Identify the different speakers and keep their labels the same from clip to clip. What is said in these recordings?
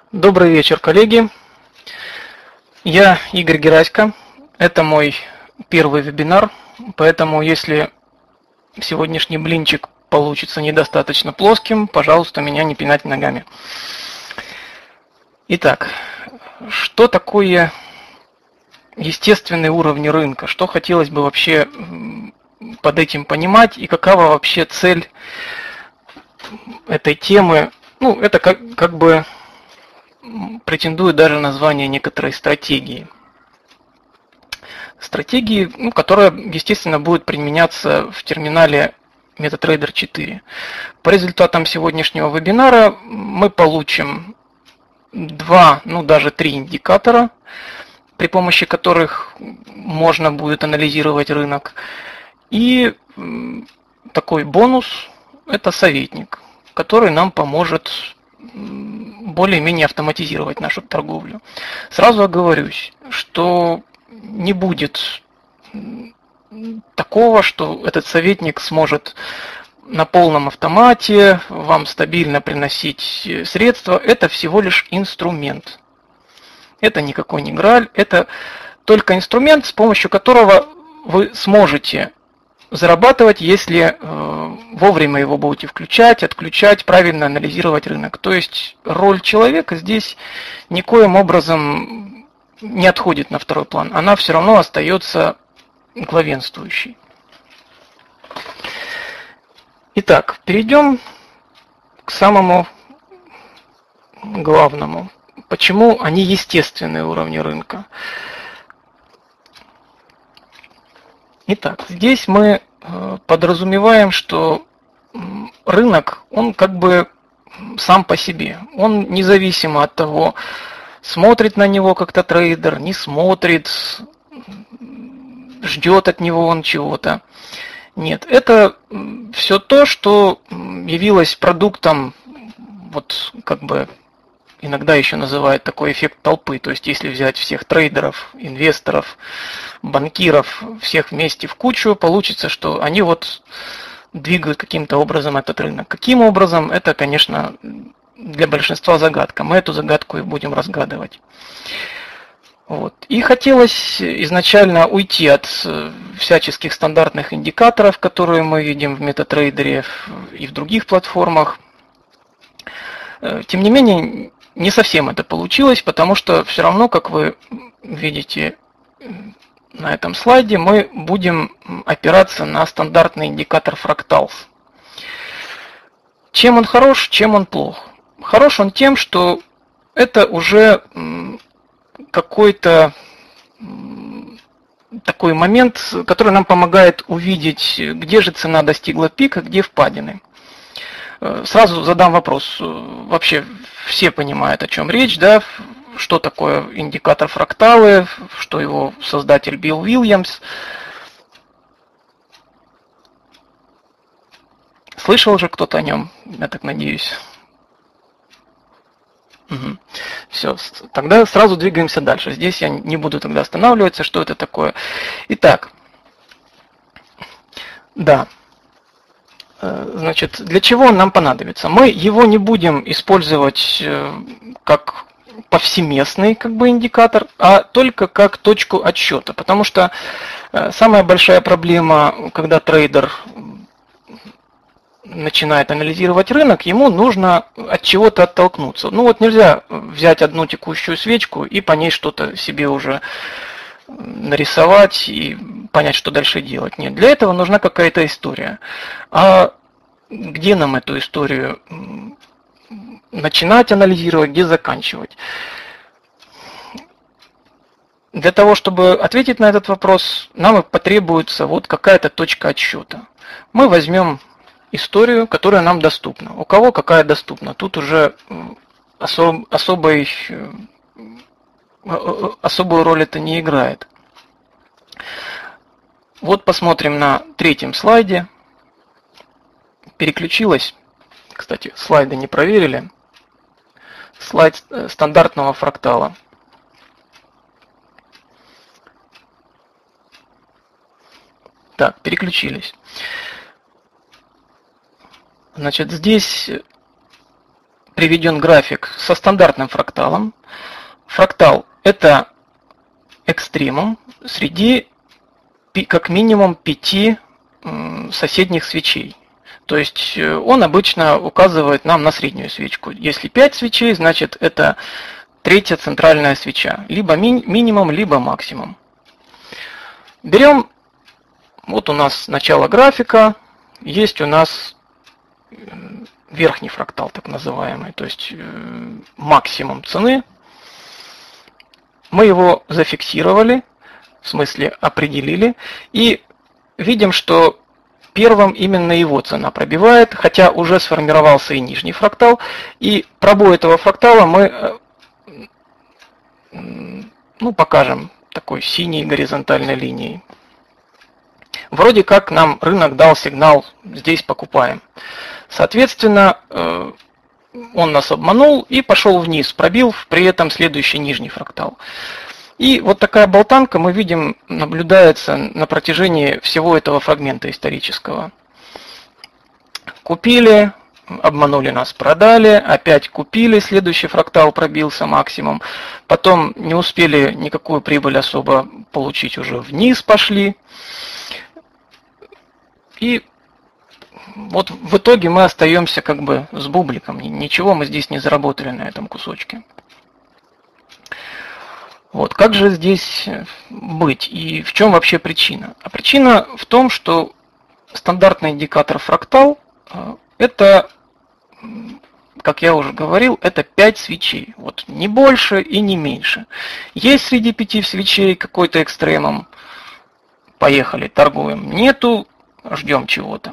Speaker 1: Добрый вечер, коллеги. Я Игорь Герасько. Это мой первый вебинар, поэтому если сегодняшний блинчик получится недостаточно плоским, пожалуйста, меня не пинать ногами. Итак, что такое естественные уровни рынка? Что хотелось бы вообще под этим понимать и какова вообще цель этой темы? Ну, это как бы претендует даже на название некоторой стратегии. Стратегии, которая, естественно, будет применяться в терминале MetaTrader 4. По результатам сегодняшнего вебинара мы получим два, даже три индикатора, при помощи которых можно будет анализировать рынок. И такой бонус – это советник, который нам поможет более-менее автоматизировать нашу торговлю. Сразу оговорюсь, что не будет такого, что этот советник сможет на полном автомате вам стабильно приносить средства. Это всего лишь инструмент. Это никакой не Грааль, это только инструмент, с помощью которого вы сможете зарабатывать, если вовремя его будете включать, отключать, правильно анализировать рынок. То есть роль человека здесь никоим образом не отходит на второй план. Она все равно остается главенствующей. Итак, перейдем к самому главному. Почему они естественные уровни рынка? Итак, здесь мы подразумеваем, что рынок, он как бы сам по себе. Он независимо от того, смотрит на него как-то трейдер, не смотрит, ждет от него он чего-то. Нет, это все то, что явилось продуктом, вот как бы иногда еще называют такой эффект толпы. То есть если взять всех трейдеров, инвесторов, банкиров, всех вместе в кучу, получится, что они вот двигают каким-то образом этот рынок. Каким образом, это, конечно, для большинства загадка. Мы эту загадку и будем разгадывать. Вот. И хотелось изначально уйти от всяческих стандартных индикаторов, которые мы видим в MetaTrader и в других платформах. Тем не менее, не совсем это получилось, потому что все равно, как вы видите на этом слайде, мы будем опираться на стандартный индикатор Fractals. Чем он хорош, чем он плох? Хорош он тем, что это уже какой-то такой момент, который нам помогает увидеть, где же цена достигла пика, где впадины. Сразу задам вопрос. Вообще все понимают, о чем речь, да? Что такое индикатор фракталы, что его создатель Билл Уильямс. Слышал же кто-то о нем, я так надеюсь. Угу. Все, тогда сразу двигаемся дальше. Здесь я не буду тогда останавливаться, что это такое. Итак, да. Значит, для чего он нам понадобится? Мы его не будем использовать как повсеместный индикатор, а только как точку отсчета. Потому что самая большая проблема, когда трейдер начинает анализировать рынок, ему нужно от чего-то оттолкнуться. Нельзя взять одну текущую свечку и по ней что-то себе уже нарисовать и понять, что дальше делать. Нет, для этого нужна какая-то история. А где нам эту историю начинать анализировать, где заканчивать? Для того, чтобы ответить на этот вопрос, нам и потребуется вот какая-то точка отсчета. Мы возьмем историю, которая нам доступна. У кого какая доступна? Тут уже особую роль это не играет. Вот посмотрим на третьем слайде. Переключилась. Кстати, слайды не проверили. Слайд стандартного фрактала. Так, переключились. Значит, здесь приведен график со стандартным фракталом. Фрактал – это экстремум среди как минимум 5 соседних свечей. То есть он обычно указывает нам на среднюю свечку. Если 5 свечей, значит это третья центральная свеча. Либо минимум, либо максимум. Берем, вот у нас начало графика, есть у нас верхний фрактал, так называемый, то есть максимум цены. Мы его зафиксировали, в смысле определили, и видим, что первым именно его цена пробивает, хотя уже сформировался и нижний фрактал, и пробой этого фрактала мы покажем такой синей горизонтальной линией. Вроде как нам рынок дал сигнал, здесь покупаем. Соответственно, он нас обманул и пошел вниз, пробил при этом следующий нижний фрактал. И вот такая болтанка, мы видим, наблюдается на протяжении всего этого фрагмента исторического. Купили, обманули нас, продали, опять купили, следующий фрактал пробился максимум, потом не успели никакую прибыль особо получить, уже вниз пошли. И вот в итоге мы остаемся как бы с бубликом, ничего мы здесь не заработали на этом кусочке. Вот, как же здесь быть и в чем вообще причина? А причина в том, что стандартный индикатор фрактал это, как я уже говорил, это 5 свечей. Вот, не больше и не меньше. Есть среди 5 свечей какой-то экстремум, поехали, торгуем. Нету, ждем чего-то.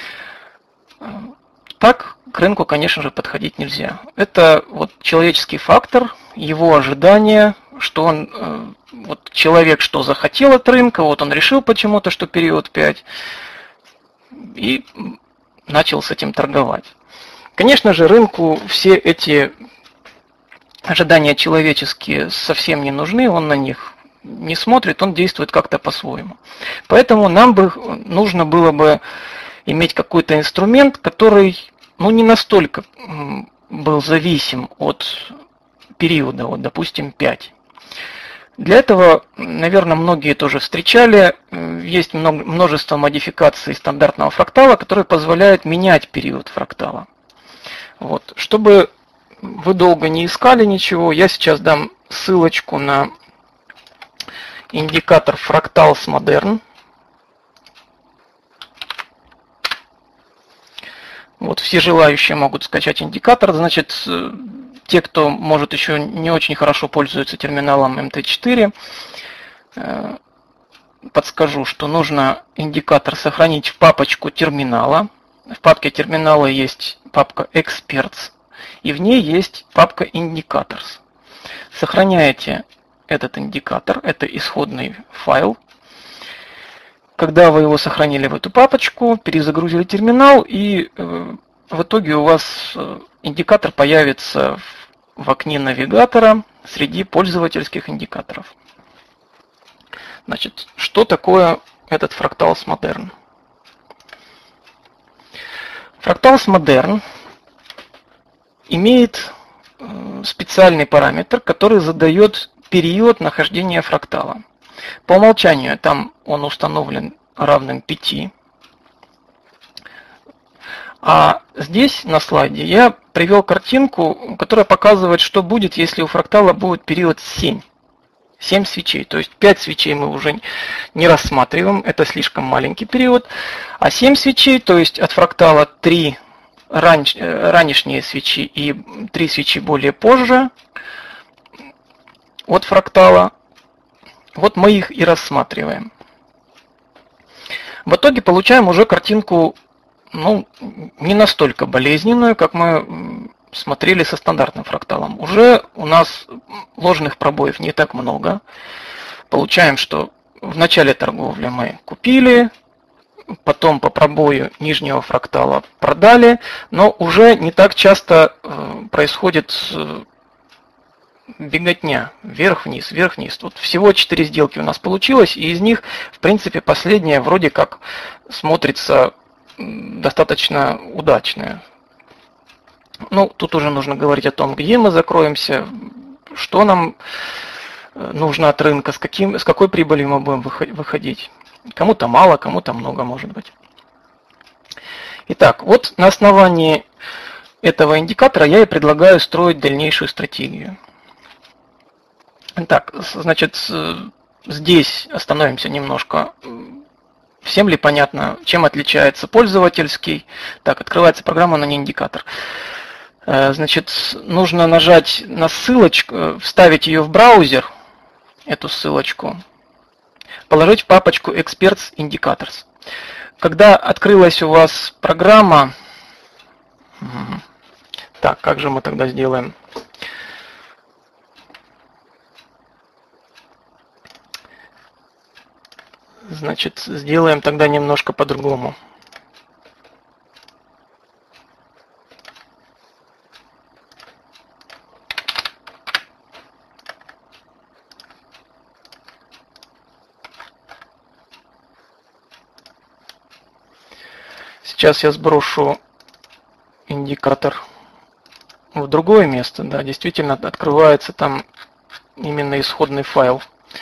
Speaker 1: Так к рынку, конечно же, подходить нельзя. Это вот человеческий фактор, его ожидания, что он, вот человек что захотел от рынка, вот он решил почему-то, что период 5, и начал с этим торговать. Конечно же, рынку все эти ожидания человеческие совсем не нужны, он на них не смотрит, он действует как-то по-своему. Поэтому нам бы нужно было бы иметь какой-то инструмент, который не настолько был зависим от периода, вот, допустим, 5. Для этого, наверное, многие тоже встречали, есть множество модификаций стандартного фрактала, которые позволяют менять период фрактала. Вот. Чтобы вы долго не искали ничего, я сейчас дам ссылочку на индикатор Fractals Modern. Вот, все желающие могут скачать индикатор. Значит, те, кто, может, еще не очень хорошо пользуются терминалом MT4, подскажу, что нужно индикатор сохранить в папочку терминала. В папке терминала есть папка Experts, и в ней есть папка Indicators. Сохраняете этот индикатор, это исходный файл. Когда вы его сохранили в эту папочку, перезагрузили терминал, и в итоге у вас индикатор появится в окне навигатора среди пользовательских индикаторов. Значит, что такое этот Fractals Modern? Fractals Modern имеет специальный параметр, который задает период нахождения фрактала. По умолчанию там он установлен равным 5. А здесь на слайде я привел картинку, которая показывает, что будет, если у фрактала будет период 7. 7 свечей. То есть 5 свечей мы уже не рассматриваем, это слишком маленький период. А 7 свечей, то есть от фрактала 3 ранешние свечи и 3 свечи более позже от фрактала, вот мы их и рассматриваем. В итоге получаем уже картинку, не настолько болезненную, как мы смотрели со стандартным фракталом. Уже у нас ложных пробоев не так много. Получаем, что в начале торговли мы купили, потом по пробою нижнего фрактала продали, но уже не так часто происходит беготня вверх-вниз, вверх-вниз. Тут всего 4 сделки у нас получилось, и из них, в принципе, последняя вроде как смотрится достаточно удачная. Ну, тут уже нужно говорить о том, где мы закроемся, что нам нужно от рынка, с какой прибылью мы будем выходить. Кому-то мало, кому-то много, может быть. Итак, вот на основании этого индикатора я и предлагаю строить дальнейшую стратегию. Так, значит, здесь остановимся немножко. Всем ли понятно, чем отличается пользовательский? Так, открывается программа, но не индикатор. Значит, нужно нажать на ссылочку, вставить ее в браузер, эту ссылочку, положить в папочку Experts Indicators. Когда открылась у вас программа, так, как же мы тогда сделаем? Значит, сделаем тогда немножко по-другому. Сейчас я сброшу индикатор в другое место. Да, действительно открывается там именно исходный файл.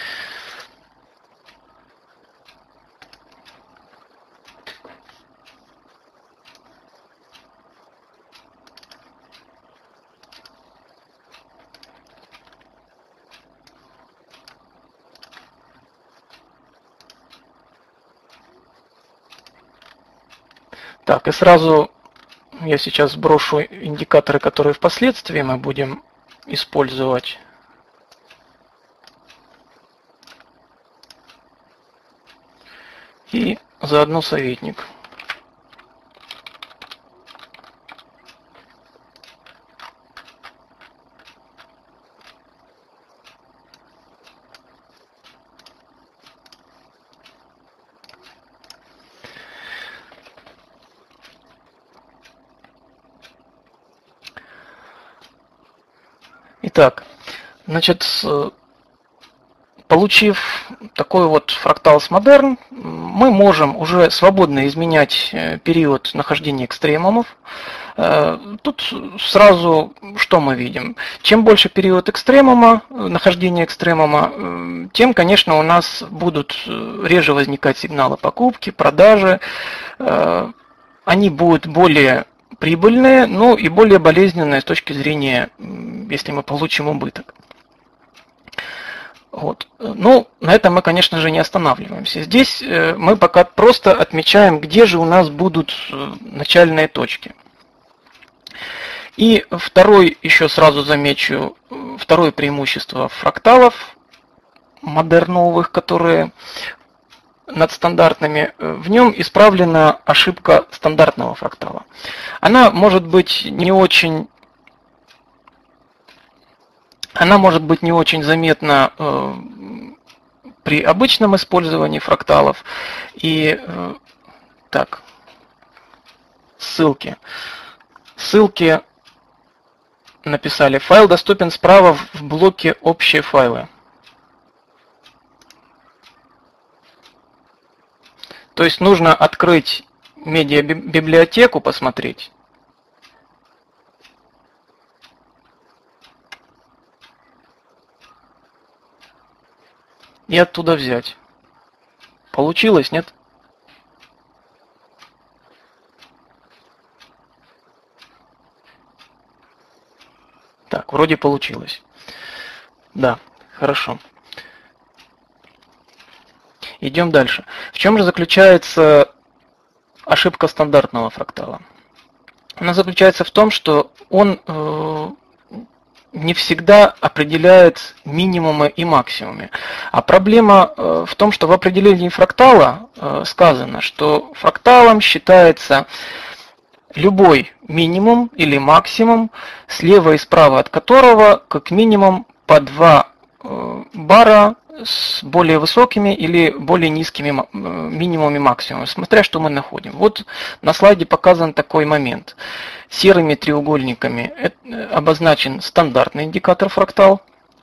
Speaker 1: Так, и сразу я сейчас сброшу индикаторы, которые впоследствии мы будем использовать. И заодно советник. Итак, значит, получив такой вот фрактал с Modern, мы можем уже свободно изменять период нахождения экстремумов. Тут сразу что мы видим? Чем больше период экстремума, нахождения экстремума, тем, конечно, у нас будут реже возникать сигналы покупки, продажи. Они будут более прибыльные, но и более болезненные с точки зрения, если мы получим убыток. Вот. Ну, на этом мы, конечно же, не останавливаемся. Здесь мы пока просто отмечаем, где же у нас будут начальные точки. И второй, еще сразу замечу, второе преимущество фракталов модерновых, которые над стандартными, в нем исправлена ошибка стандартного фрактала. Она может быть не очень заметна при обычном использовании фракталов. И так, ссылки. Ссылки написали. Файл доступен справа в блоке «Общие файлы». То есть нужно открыть медиабиблиотеку, посмотреть. И оттуда взять. Получилось, нет? Так, вроде получилось. Да, хорошо. Идем дальше. В чем же заключается ошибка стандартного фрактала? Она заключается в том, что он не всегда определяет минимумы и максимумы. А проблема в том, что в определении фрактала сказано, что фракталом считается любой минимум или максимум, слева и справа от которого как минимум по 2 бара с более высокими или более низкими минимумами и максимумами, смотря что мы находим. Вот на слайде показан такой момент. Серыми треугольниками обозначен стандартный индикатор фрактал,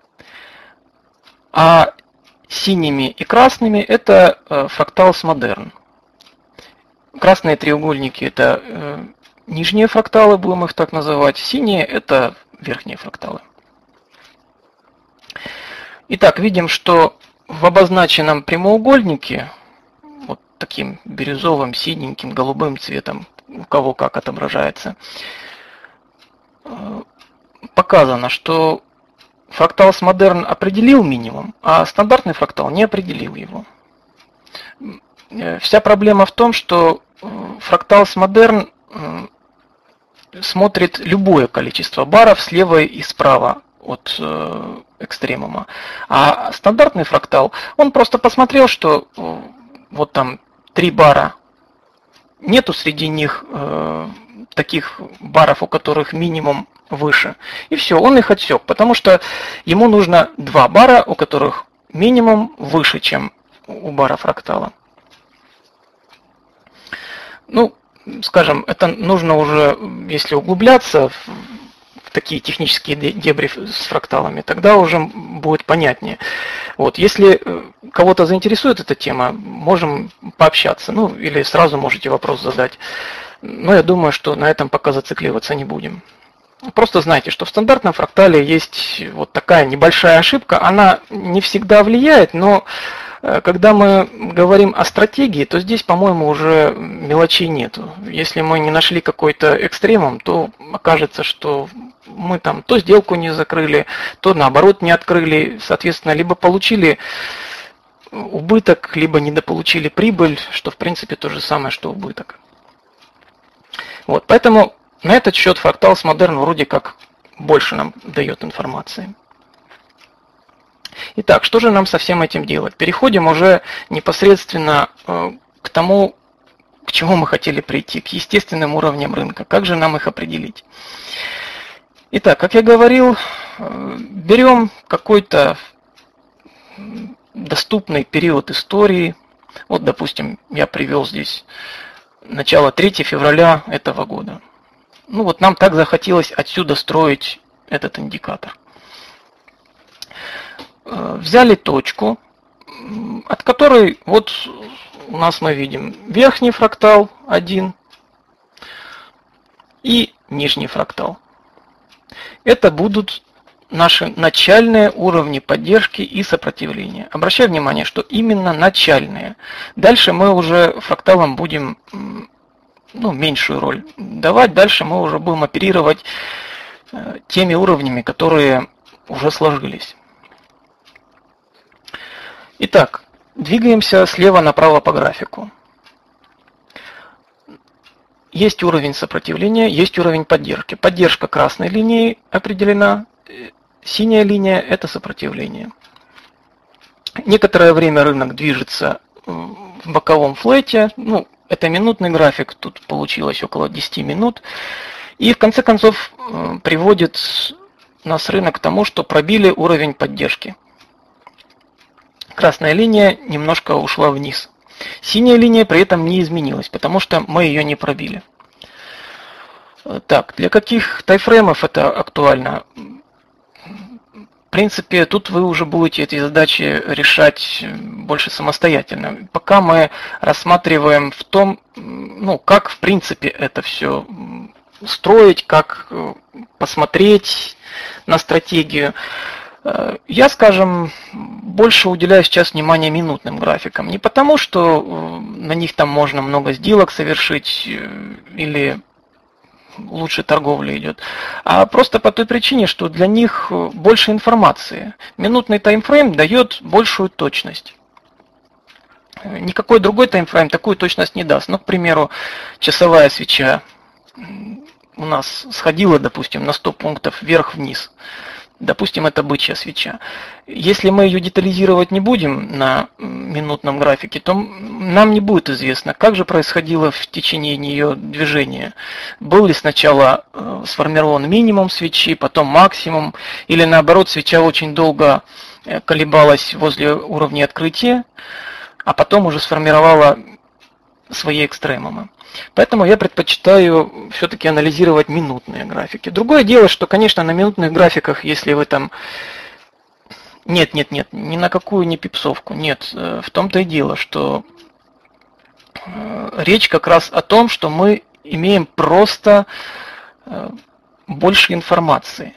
Speaker 1: а синими и красными это фрактал с Modern. Красные треугольники это нижние фракталы, будем их так называть, синие это верхние фракталы. Итак, видим, что в обозначенном прямоугольнике, вот таким бирюзовым, синеньким, голубым цветом, у кого как отображается, показано, что фрактал с модерн определил минимум, а стандартный фрактал не определил его. Вся проблема в том, что фрактал с модерн смотрит любое количество баров слева и справа от экстремума. А стандартный фрактал, он просто посмотрел, что вот там 3 бара, нету среди них таких баров, у которых минимум выше. И все, он их отсек, потому что ему нужно 2 бара, у которых минимум выше, чем у бара фрактала. Ну, скажем, это нужно уже, если углубляться в такие технические дебри с фракталами, тогда уже будет понятнее. Вот, если кого-то заинтересует эта тема, можем пообщаться, ну, или сразу можете вопрос задать. Но я думаю, что на этом пока зацикливаться не будем. Просто знайте, что в стандартном фрактале есть вот такая небольшая ошибка. Она не всегда влияет, но когда мы говорим о стратегии, то здесь, по-моему, уже мелочей нету. Если мы не нашли какой-то экстремум, то окажется, что мы там то сделку не закрыли, то наоборот не открыли. Соответственно, либо получили убыток, либо недополучили прибыль, что в принципе то же самое, что убыток. Вот, поэтому на этот счет фрактал с модерн вроде как больше нам дает информации. Итак, что же нам со всем этим делать? Переходим уже непосредственно к тому, к чему мы хотели прийти, к естественным уровням рынка. Как же нам их определить? Итак, как я говорил, берем какой-то доступный период истории. Вот, допустим, я привел здесь начало 3 февраля этого года. Ну вот нам так захотелось отсюда строить этот индикатор. Взяли точку, от которой вот у нас мы видим верхний фрактал 1 и нижний фрактал. Это будут наши начальные уровни поддержки и сопротивления. Обращаю внимание, что именно начальные. Дальше мы уже фракталам будем меньшую роль давать. Дальше мы уже будем оперировать теми уровнями, которые уже сложились. Итак, двигаемся слева направо по графику. Есть уровень сопротивления, есть уровень поддержки. Поддержка красной линией определена, синяя линия – это сопротивление. Некоторое время рынок движется в боковом флете. Ну, это минутный график, тут получилось около 10 минут. И в конце концов приводит нас рынок к тому, что пробили уровень поддержки. Красная линия немножко ушла вниз. Синяя линия при этом не изменилась, потому что мы ее не пробили. Так, для каких таймфреймов это актуально? В принципе, тут вы уже будете эти задачи решать больше самостоятельно. Пока мы рассматриваем в том, как в принципе это все строить, как посмотреть на стратегию. Я, скажем, больше уделяю сейчас внимание минутным графикам. Не потому, что на них там можно много сделок совершить или лучше торговля идет, а просто по той причине, что для них больше информации. Минутный таймфрейм дает большую точность. Никакой другой таймфрейм такую точность не даст. Ну, к примеру, часовая свеча у нас сходила, допустим, на 100 пунктов вверх-вниз. Допустим, это бычья свеча. Если мы ее детализировать не будем на минутном графике, то нам не будет известно, как же происходило в течение нее движение. Был ли сначала сформирован минимум свечи, потом максимум, или наоборот, свеча очень долго колебалась возле уровня открытия, а потом уже сформировала свои экстремумы. Поэтому я предпочитаю все-таки анализировать минутные графики. Другое дело, что, конечно, на минутных графиках, если вы там... Нет, ни на какую не пипсовку. Нет, в том-то и дело, что речь как раз о том, что мы имеем просто больше информации.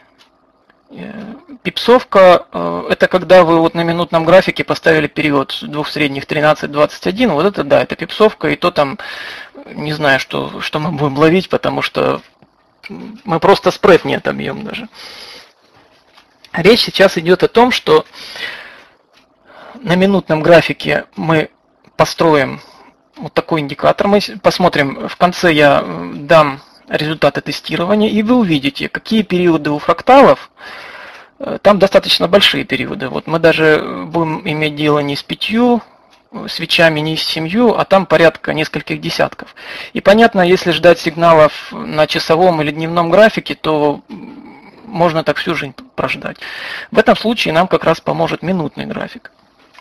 Speaker 1: Пипсовка – это когда вы вот на минутном графике поставили период двух средних 13-21, вот это да, это пипсовка, и то там не знаю, что мы будем ловить, потому что мы просто спред не отобьем даже. Речь сейчас идет о том, что на минутном графике мы построим вот такой индикатор. Мы посмотрим, в конце я дам результаты тестирования, и вы увидите, какие периоды у фракталов. Там достаточно большие периоды. Вот мы даже будем иметь дело не с 5 свечами, не с 7, а там порядка нескольких десятков. И понятно, если ждать сигналов на часовом или дневном графике, то можно так всю жизнь прождать. В этом случае нам как раз поможет минутный график.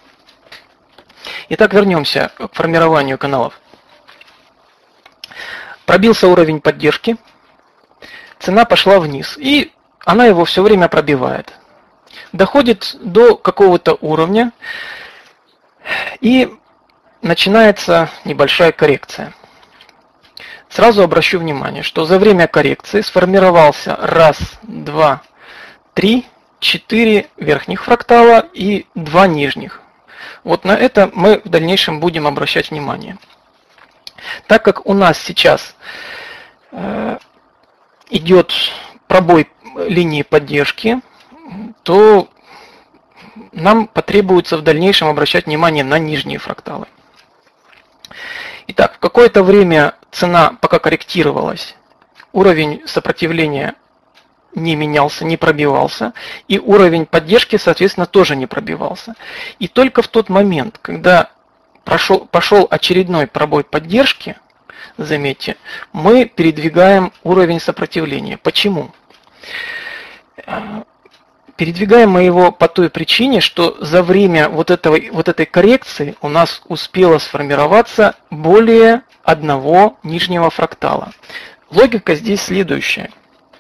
Speaker 1: Итак, вернемся к формированию каналов. Пробился уровень поддержки, цена пошла вниз, и она его все время пробивает. Доходит до какого-то уровня, и начинается небольшая коррекция. Сразу обращу внимание, что за время коррекции сформировался 1, 2, 3, 4 верхних фрактала и 2 нижних. Вот на это мы в дальнейшем будем обращать внимание. Так как у нас сейчас идет пробой линии поддержки, то нам потребуется в дальнейшем обращать внимание на нижние фракталы. Итак, в какое-то время цена пока корректировалась, уровень сопротивления не менялся, не пробивался, и уровень поддержки, соответственно, тоже не пробивался. И только в тот момент, когда пошел очередной пробой поддержки, заметьте, мы передвигаем уровень сопротивления. Почему? Передвигаем мы его по той причине, что за время вот этой коррекции у нас успело сформироваться более одного нижнего фрактала. Логика здесь следующая.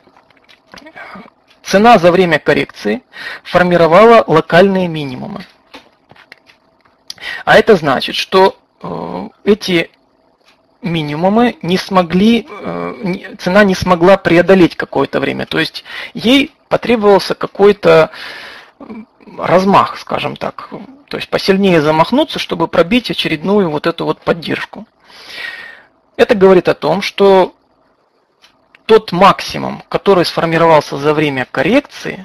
Speaker 1: Цена за время коррекции формировала локальные минимумы. А это значит, что эти минимумы цена не смогла преодолеть какое-то время. То есть ей потребовался какой-то размах, скажем так. То есть посильнее замахнуться, чтобы пробить очередную вот эту вот поддержку. Это говорит о том, что тот максимум, который сформировался за время коррекции,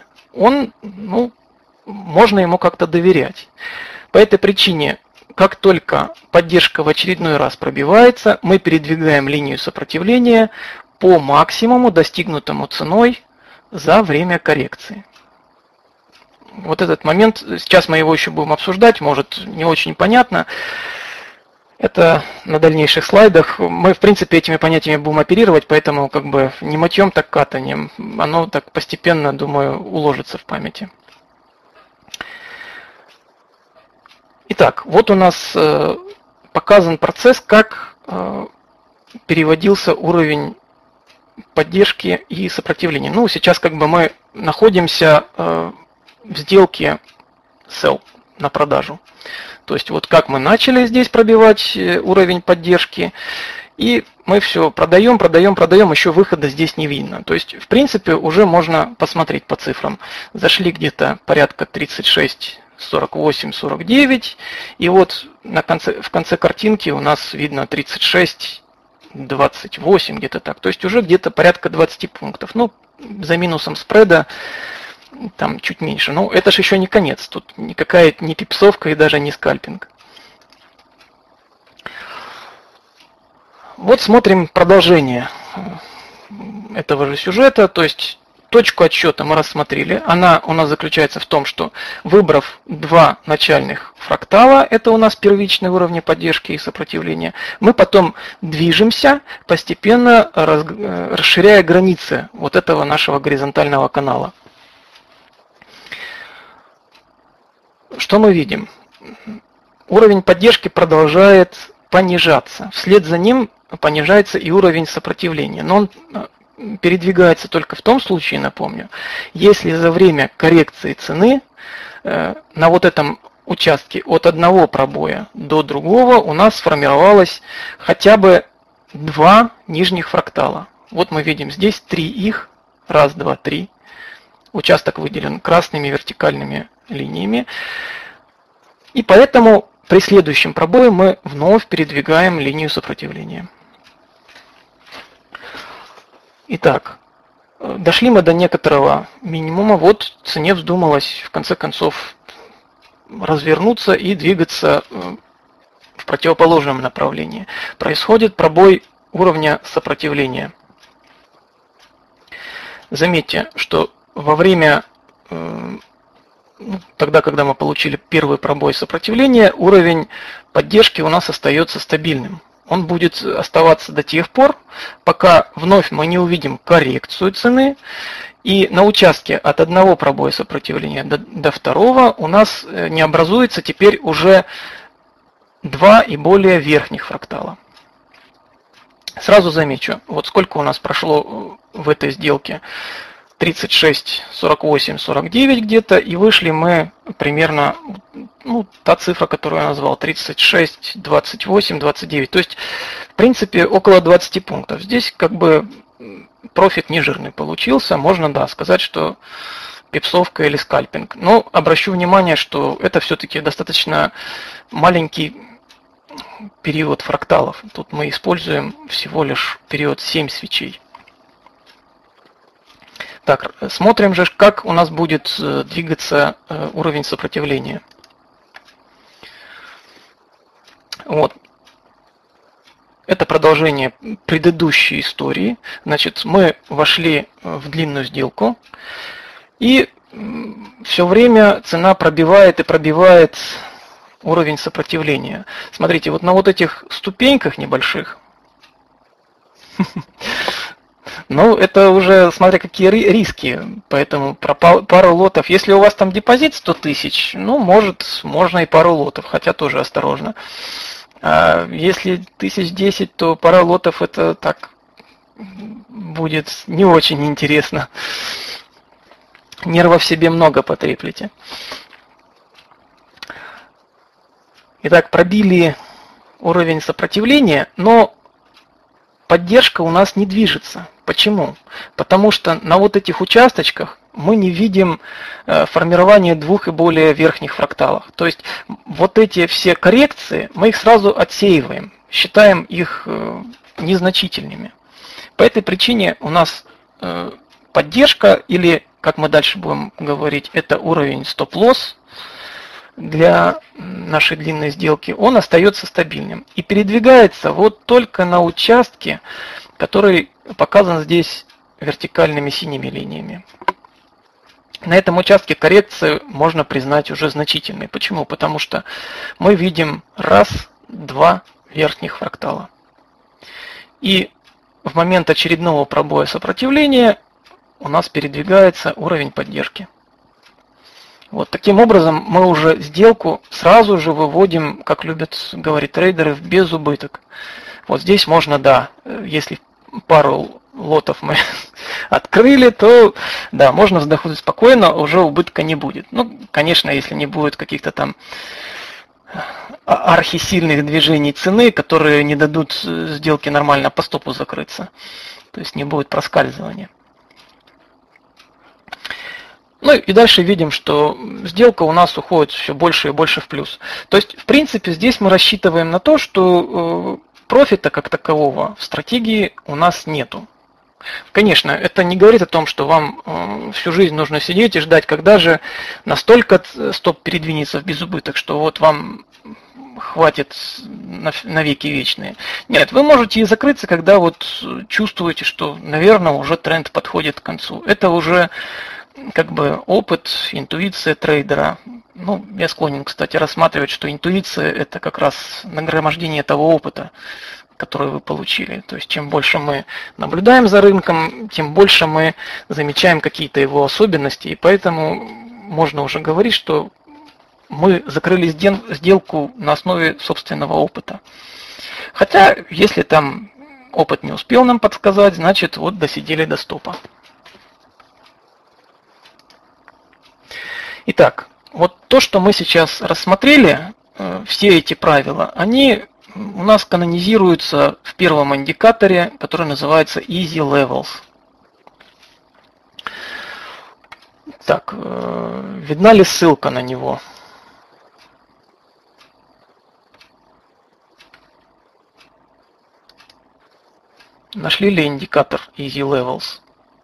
Speaker 1: можно ему как-то доверять. По этой причине, как только поддержка в очередной раз пробивается, мы передвигаем линию сопротивления по максимуму, достигнутому ценой за время коррекции. Вот этот момент, сейчас мы его еще будем обсуждать, может не очень понятно. Это на дальнейших слайдах. Мы, в принципе, этими понятиями будем оперировать, поэтому как бы не мытьем, так катанием. Оно так постепенно, думаю, уложится в памяти. Итак, вот у нас показан процесс, как переводился уровень поддержки и сопротивления. Ну, сейчас как бы мы находимся в сделке sell на продажу. То есть вот как мы начали здесь пробивать уровень поддержки, и мы все продаем, еще выхода здесь не видно. То есть, в принципе, уже можно посмотреть по цифрам. Зашли где-то порядка 36, 48, 49, и вот в конце картинки у нас видно 36, 28, где-то так. То есть уже где-то порядка 20 пунктов. Ну, за минусом спреда там чуть меньше. Но это же еще не конец. Тут никакая не пипсовка и даже не скальпинг. Вот смотрим продолжение этого же сюжета. То есть точку отсчета мы рассмотрели. Она у нас заключается в том, что выбрав 2 начальных фрактала, это у нас первичные уровни поддержки и сопротивления, мы потом движемся, постепенно расширяя границы вот этого нашего горизонтального канала. Что мы видим? Уровень поддержки продолжает понижаться. Вслед за ним понижается и уровень сопротивления. Но он передвигается только в том случае, напомню, если за время коррекции цены на вот этом участке от одного пробоя до другого у нас сформировалось хотя бы два нижних фрактала. Вот мы видим здесь три их. Раз, два, три. Участок выделен красными вертикальными линиями. И поэтому при следующем пробое мы вновь передвигаем линию сопротивления. Итак, дошли мы до некоторого минимума. Вот цене вздумалось в конце концов развернуться и двигаться в противоположном направлении. Происходит пробой уровня сопротивления. Заметьте, что во время, тогда, когда мы получили первый пробой сопротивления, уровень поддержки у нас остается стабильным. Он будет оставаться до тех пор, пока вновь мы не увидим коррекцию цены. И на участке от одного пробоя сопротивления до второго у нас не образуется теперь уже два и более верхних фрактала. Сразу замечу, вот сколько у нас прошло в этой сделке. 36, 48, 49 где-то, и вышли мы примерно, та цифра, которую я назвал, 36, 28, 29. То есть, в принципе, около 20 пунктов. Здесь как бы профит не жирный получился. Можно, да, сказать, что пипсовка или скальпинг. Но обращу внимание, что это все-таки достаточно маленький период фракталов. Тут мы используем всего лишь период 7 свечей. Так, смотрим же, как у нас будет двигаться уровень сопротивления. Вот. Это продолжение предыдущей истории. Значит, мы вошли в длинную сделку, и все время цена пробивает и пробивает уровень сопротивления. Смотрите, вот на вот этих ступеньках небольших, ну, это уже, смотря какие риски, поэтому про пару лотов, если у вас там депозит 100 тысяч, ну, можно и пару лотов, хотя тоже осторожно. А если 1010, то пара лотов это так будет не очень интересно. Нервов себе много потреплете. Итак, пробили уровень сопротивления, но поддержка у нас не движется. Почему? Потому что на вот этих участочках мы не видим формирования двух и более верхних фракталов. То есть вот эти все коррекции, мы их сразу отсеиваем, считаем их незначительными. По этой причине у нас поддержка, или, как мы дальше будем говорить, это уровень стоп-лосс для нашей длинной сделки, он остается стабильным. И передвигается вот только на участке, который показан здесь вертикальными синими линиями. На этом участке коррекции можно признать уже значительной. Почему? Потому что мы видим раз-два верхних фрактала. И в момент очередного пробоя сопротивления у нас передвигается уровень поддержки. Вот таким образом мы уже сделку сразу же выводим, как любят говорить трейдеры, в безубыток. Вот здесь можно, да, если пару лотов мы открыли, то да, можно вздохнуть спокойно, уже убытка не будет. Ну, конечно, если не будет каких-то там архисильных движений цены, которые не дадут сделке нормально по стопу закрыться. То есть не будет проскальзывания. Ну и дальше видим, что сделка у нас уходит все больше и больше в плюс. То есть, в принципе, здесь мы рассчитываем на то, что профита как такового в стратегии у нас нету. Конечно, это не говорит о том, что вам всю жизнь нужно сидеть и ждать, когда же настолько стоп передвинется в безубыток, что вот вам хватит на веки вечные. Нет, вы можете и закрыться, когда вот чувствуете, что, наверное, уже тренд подходит к концу. Это уже как бы опыт, интуиция трейдера. Ну, я склонен, кстати, рассматривать, что интуиция – это как раз нагромождение того опыта, который вы получили. То есть, чем больше мы наблюдаем за рынком, тем больше мы замечаем какие-то его особенности. И поэтому можно уже говорить, что мы закрыли сделку на основе собственного опыта. Хотя, если там опыт не успел нам подсказать, значит, вот досидели до стопа. Итак, вот то, что мы сейчас рассмотрели, все эти правила, они у нас канонизируется в первом индикаторе, который называется Easy Levels. Так, видна ли ссылка на него? Нашли ли индикатор Easy Levels?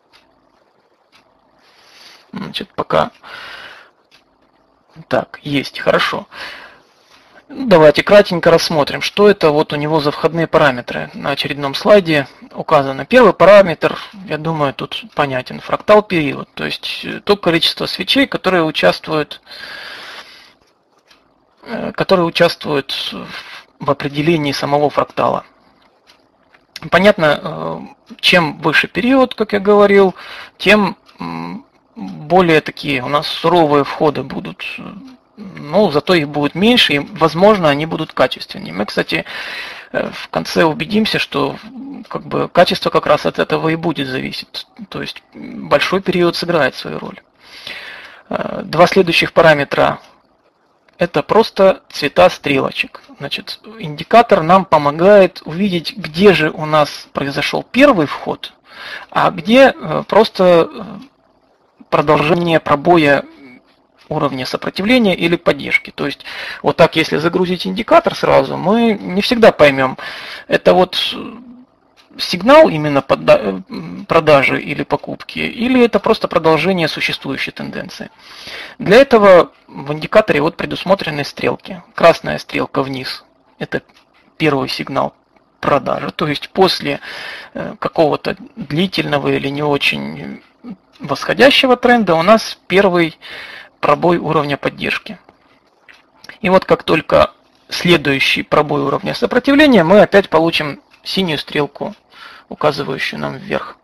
Speaker 1: Значит, пока... Так, есть, хорошо. Давайте кратенько рассмотрим, что это вот у него за входные параметры. На очередном слайде указано. Первый параметр, я думаю, тут понятен. Фрактал период, то есть то количество свечей, которые участвуют в определении самого фрактала. Понятно, чем выше период, как я говорил, тем более такие у нас суровые входы будут, но зато их будет меньше, и, возможно, они будут качественнее. Мы, кстати, в конце убедимся, что как бы качество как раз от этого и будет зависеть. То есть большой период сыграет свою роль. Два следующих параметра – это просто цвета стрелочек. Значит, индикатор нам помогает увидеть, где же у нас произошел первый вход, а где просто продолжение пробоя уровня сопротивления или поддержки. То есть вот так, если загрузить индикатор сразу, мы не всегда поймем, это вот сигнал именно продажи или покупки, или это просто продолжение существующей тенденции. Для этого в индикаторе вот предусмотрены стрелки. Красная стрелка вниз – это первый сигнал продажи, то есть после какого-то длительного или не очень восходящего тренда у нас первый пробой уровня поддержки. И вот как только следующий пробой уровня сопротивления, мы опять получим синюю стрелку, указывающую нам вверх.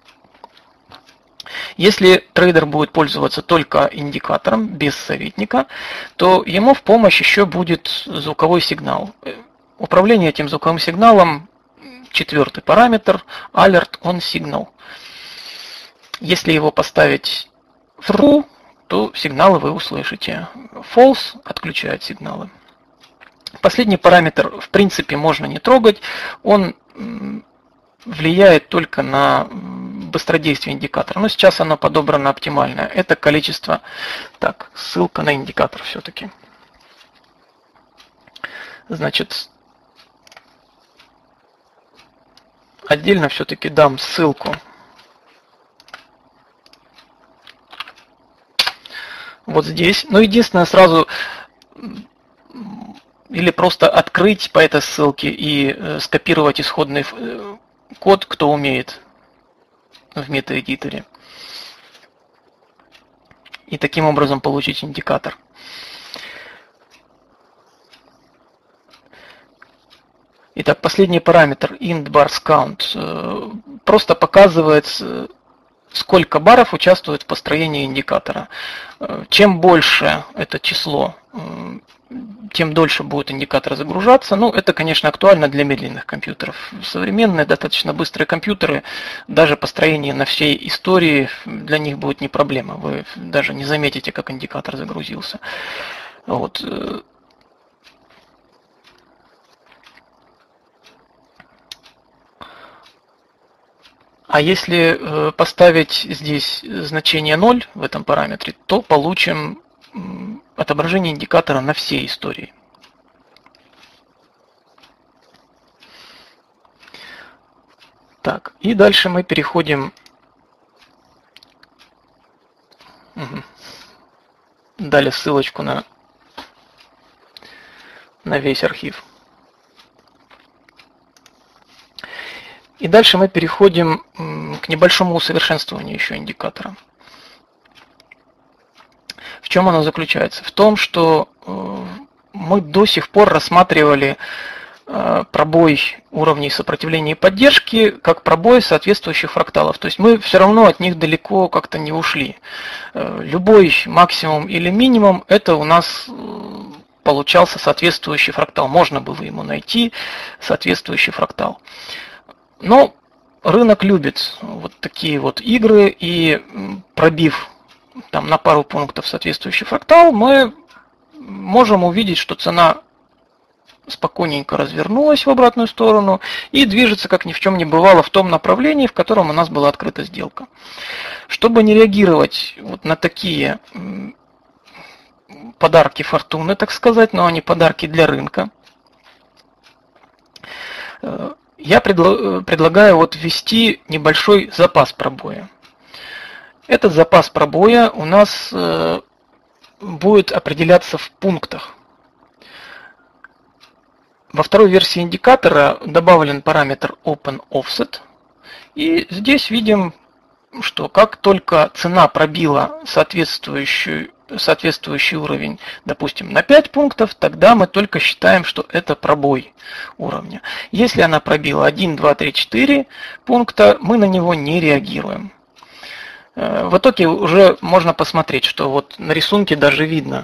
Speaker 1: Если трейдер будет пользоваться только индикатором, без советника, то ему в помощь еще будет звуковой сигнал. Управление этим звуковым сигналом – четвертый параметр – Alert on Signal. Если его поставить в True, то сигналы вы услышите. False отключает сигналы. Последний параметр в принципе можно не трогать. Он влияет только на быстродействие индикатора. Но сейчас оно подобрано оптимально. Это количество... Так, ссылка на индикатор все-таки. Значит, отдельно все-таки дам ссылку. Вот здесь. Но единственное, сразу или просто открыть по этой ссылке и скопировать исходный код, кто умеет в MetaEditor. И таким образом получить индикатор. Итак, последний параметр int_bars_count просто показывает, сколько баров участвует в построении индикатора. Чем больше это число, тем дольше будет индикатор загружаться. Ну, это, конечно, актуально для медленных компьютеров. Современные, достаточно быстрые компьютеры, даже построение на всей истории для них будет не проблема. Вы даже не заметите, как индикатор загрузился. Вот. А если поставить здесь значение 0 в этом параметре, то получим отображение индикатора на всей истории. Так, и дальше мы переходим. Дали ссылочку на весь архив. И дальше мы переходим к небольшому усовершенствованию еще индикатора. В чем оно заключается? В том, что мы до сих пор рассматривали пробой уровней сопротивления и поддержки как пробой соответствующих фракталов. То есть мы все равно от них далеко как-то не ушли. Любой максимум или минимум – это у нас получался соответствующий фрактал. Можно было ему найти соответствующий фрактал. Но рынок любит вот такие вот игры, и пробив там на пару пунктов соответствующий фрактал, мы можем увидеть, что цена спокойненько развернулась в обратную сторону и движется, как ни в чем не бывало, в том направлении, в котором у нас была открыта сделка. Чтобы не реагировать вот на такие подарки фортуны, так сказать, но они подарки для рынка, я предлагаю вот ввести небольшой запас пробоя. Этот запас пробоя у нас будет определяться в пунктах. Во второй версии индикатора добавлен параметр OpenOffset. И здесь видим, что как только цена пробила соответствующий уровень, допустим, на 5 пунктов, тогда мы только считаем, что это пробой уровня. Если она пробила 1, 2, 3, 4 пункта, мы на него не реагируем. В итоге уже можно посмотреть, что вот на рисунке даже видно,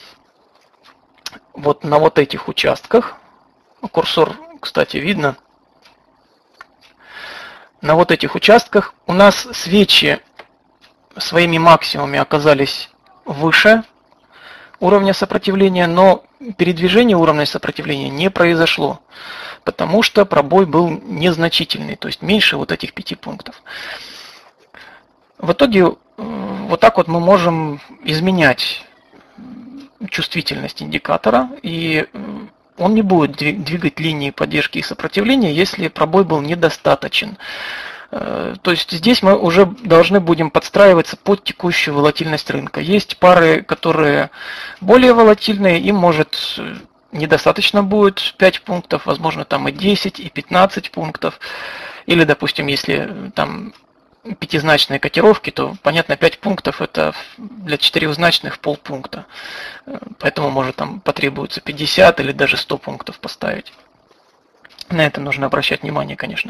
Speaker 1: вот на вот этих участках, курсор, кстати, видно, на вот этих участках у нас свечи своими максимумами оказались выше уровня сопротивления, но передвижение уровня сопротивления не произошло, потому что пробой был незначительный, то есть меньше вот этих 5 пунктов. В итоге вот так вот мы можем изменять чувствительность индикатора, и он не будет двигать линии поддержки и сопротивления, если пробой был недостаточен. То есть здесь мы уже должны будем подстраиваться под текущую волатильность рынка. Есть пары, которые более волатильные, им может недостаточно будет 5 пунктов, возможно там и 10, и 15 пунктов. Или, допустим, если там пятизначные котировки, то, понятно, 5 пунктов это для четырехзначных полпункта. Поэтому может там потребуется 50 или даже 100 пунктов поставить. На это нужно обращать внимание, конечно.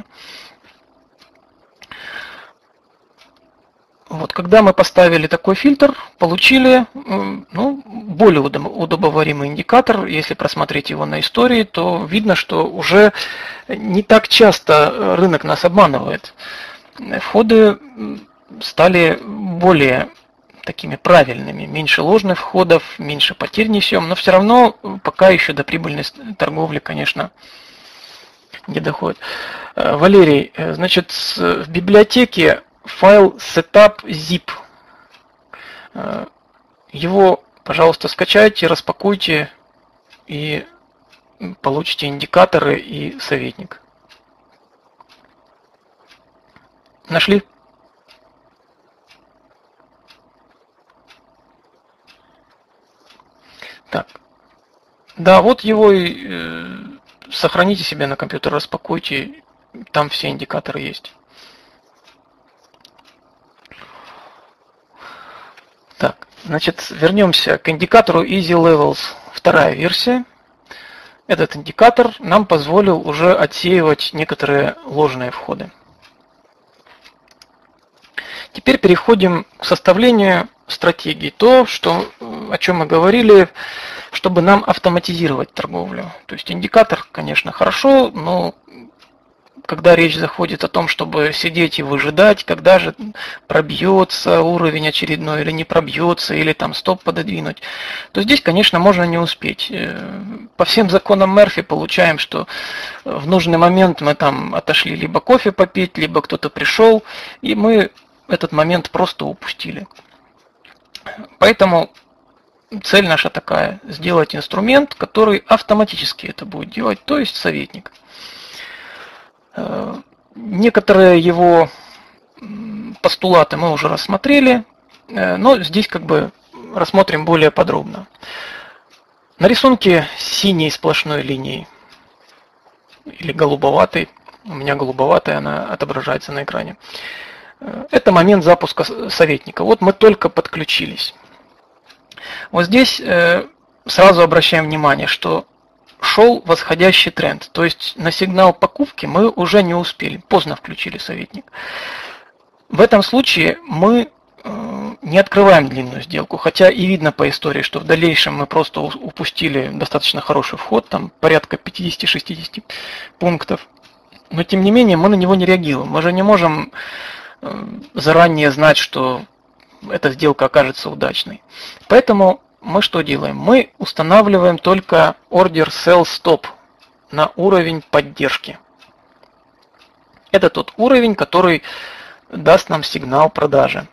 Speaker 1: Вот, когда мы поставили такой фильтр, получили более удобоваримый индикатор. Если просмотреть его на истории, то видно, что уже не так часто рынок нас обманывает. Входы стали более такими правильными, меньше ложных входов, меньше потерь несем, но все равно пока еще до прибыльной торговли, конечно, не доходит. Валерий, значит, в библиотеке файл setup.zip. Его, пожалуйста, скачайте, распакуйте и получите индикаторы и советник. Нашли? Так. Да, вот его и сохраните себе на компьютер, распакуйте, там все индикаторы есть. Так, значит, вернемся к индикатору Easy Levels, вторая версия. Этот индикатор нам позволил уже отсеивать некоторые ложные входы. Теперь переходим к составлению стратегии. То, о чем мы говорили, чтобы нам автоматизировать торговлю. То есть индикатор, конечно, хорошо, но когда речь заходит о том, чтобы сидеть и выжидать, когда же пробьется уровень очередной или не пробьется, или там стоп пододвинуть, то здесь, конечно, можно не успеть. По всем законам Мерфи получаем, что в нужный момент мы там отошли либо кофе попить, либо кто-то пришел, и мы этот момент просто упустили. Поэтому цель наша такая: сделать инструмент, который автоматически это будет делать, то есть советник. Некоторые его постулаты мы уже рассмотрели, но здесь как бы рассмотрим более подробно. На рисунке синей сплошной линией или голубоватой, у меня голубоватая, она отображается на экране. Это момент запуска советника. Вот мы только подключились. Вот здесь сразу обращаем внимание, что шел восходящий тренд. То есть на сигнал покупки мы уже не успели. Поздно включили советник. В этом случае мы не открываем длинную сделку. Хотя и видно по истории, что в дальнейшем мы просто упустили достаточно хороший вход. Там порядка 50-60 пунктов. Но тем не менее мы на него не реагируем. Мы же не можем заранее знать, что эта сделка окажется удачной. Поэтому мы что делаем? Мы устанавливаем только Order Sell Stop на уровень поддержки. Это тот уровень, который даст нам сигнал продажи.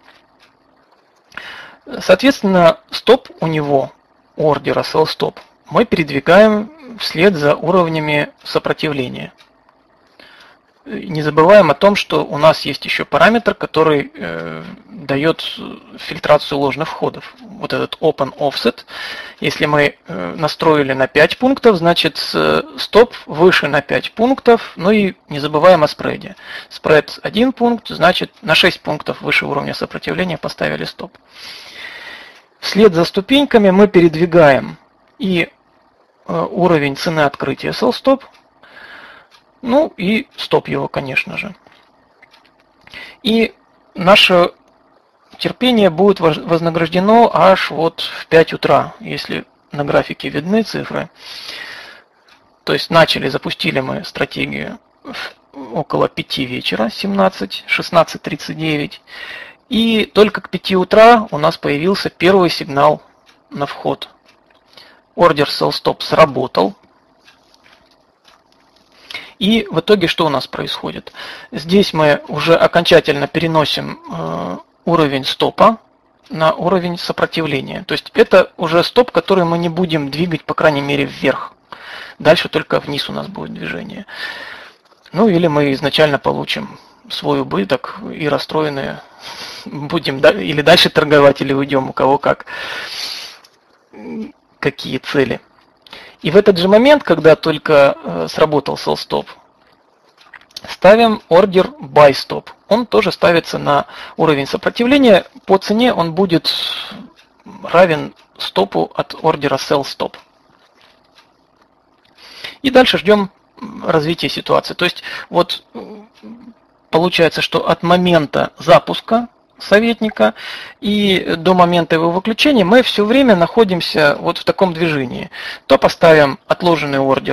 Speaker 1: Соответственно, стоп у него, ордера sell stop, мы передвигаем вслед за уровнями сопротивления. Не забываем о том, что у нас есть еще параметр, который дает фильтрацию ложных входов. Вот этот open offset. Если мы настроили на 5 пунктов, значит стоп выше на 5 пунктов. Ну и не забываем о спреде. Спред 1 пункт, значит на 6 пунктов выше уровня сопротивления поставили стоп. Вслед за ступеньками мы передвигаем и уровень цены открытия sell stop, ну и стоп его, конечно же. И наше терпение будет вознаграждено аж вот в 5 утра, если на графике видны цифры. То есть запустили мы стратегию около 5 вечера, 16:39. И только к 5 утра у нас появился первый сигнал на вход. Ордер sell stop сработал. И в итоге что у нас происходит? Здесь мы уже окончательно переносим уровень стопа на уровень сопротивления. То есть это уже стоп, который мы не будем двигать, по крайней мере, вверх. Дальше только вниз у нас будет движение. Ну или мы изначально получим свой убыток и расстроенные будем или дальше торговать, или уйдем, у кого как, какие цели. И в этот же момент, когда только сработал sell stop, ставим ордер buy stop. Он тоже ставится на уровень сопротивления. По цене он будет равен стопу от ордера sell stop. И дальше ждем развития ситуации. То есть вот получается, что от момента запуска советника и до момента его выключения мы все время находимся вот в таком движении. То поставим отложенный ордер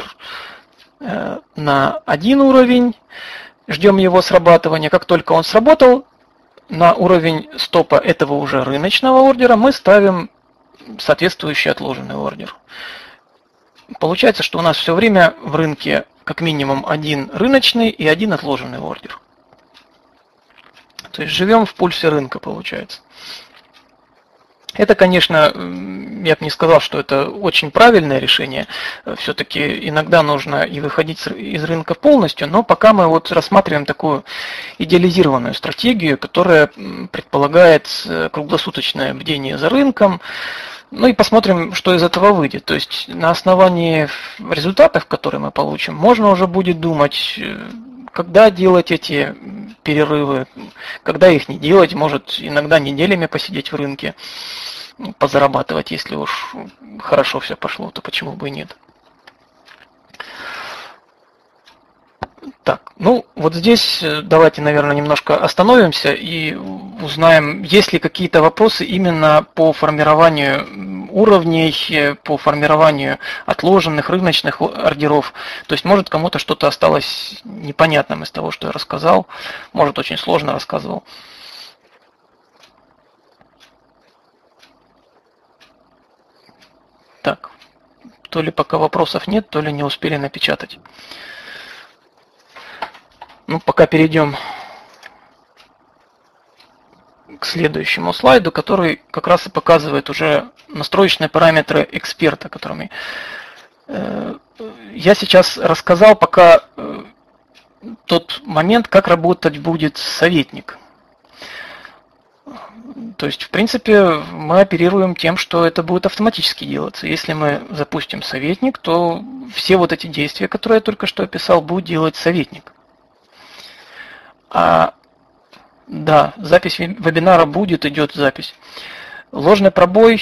Speaker 1: на один уровень, ждем его срабатывания. Как только он сработал, на уровень стопа этого уже рыночного ордера мы ставим соответствующий отложенный ордер. Получается, что у нас все время в рынке как минимум один рыночный и один отложенный ордер. То есть живем в пульсе рынка, получается. Это, конечно, я бы не сказал, что это очень правильное решение. Все-таки иногда нужно и выходить из рынка полностью, но пока мы вот рассматриваем такую идеализированную стратегию, которая предполагает круглосуточное бдение за рынком. Ну и посмотрим, что из этого выйдет. То есть на основании результатов, которые мы получим, можно уже будет думать, когда делать эти перерывы, когда их не делать, может иногда неделями посидеть в рынке, позарабатывать, если уж хорошо все пошло, то почему бы и нет. Так, ну вот здесь давайте, наверное, немножко остановимся и узнаем, есть ли какие-то вопросы именно по формированию уровней, по формированию отложенных рыночных ордеров. То есть, может, кому-то что-то осталось непонятным из того, что я рассказал, может, очень сложно рассказывал. Так, то ли пока вопросов нет, то ли не успели напечатать. Ну, пока перейдем к следующему слайду, который как раз и показывает уже настроечные параметры эксперта, которыми я сейчас рассказал пока тот момент, как работать будет советник. То есть, в принципе, мы оперируем тем, что это будет автоматически делаться. Если мы запустим советник, то все вот эти действия, которые я только что описал, будет делать советник. Да, запись вебинара будет, идет запись. Ложный пробой,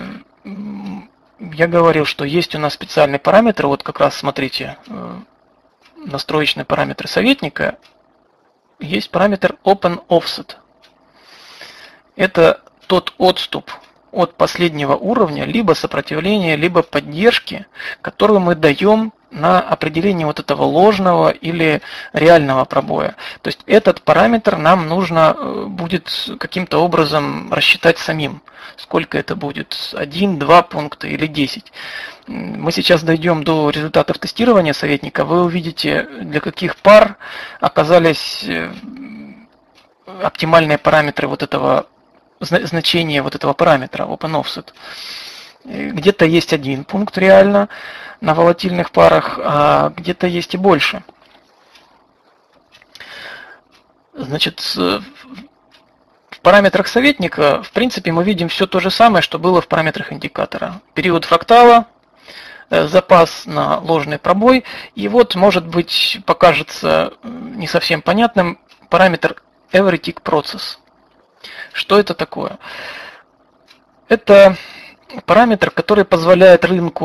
Speaker 1: я говорил, что есть у нас специальный параметр, вот как раз смотрите, настроечные параметры советника, есть параметр Open Offset. Это тот отступ от последнего уровня, либо сопротивления, либо поддержки, который мы даем на определение вот этого ложного или реального пробоя. То есть этот параметр нам нужно будет каким-то образом рассчитать самим. Сколько это будет? 1, 2 пункта или 10. Мы сейчас дойдем до результатов тестирования советника. Вы увидите, для каких пар оказались оптимальные параметры вот этого значения вот этого параметра open-offset. Где-то есть 1 пункт реально на волатильных парах, а где-то есть и больше. Значит, в параметрах советника, в принципе, мы видим все то же самое, что было в параметрах индикатора. Период фрактала, запас на ложный пробой, и вот, может быть, покажется не совсем понятным параметр Every Tick Process. Что это такое? Это параметр, который позволяет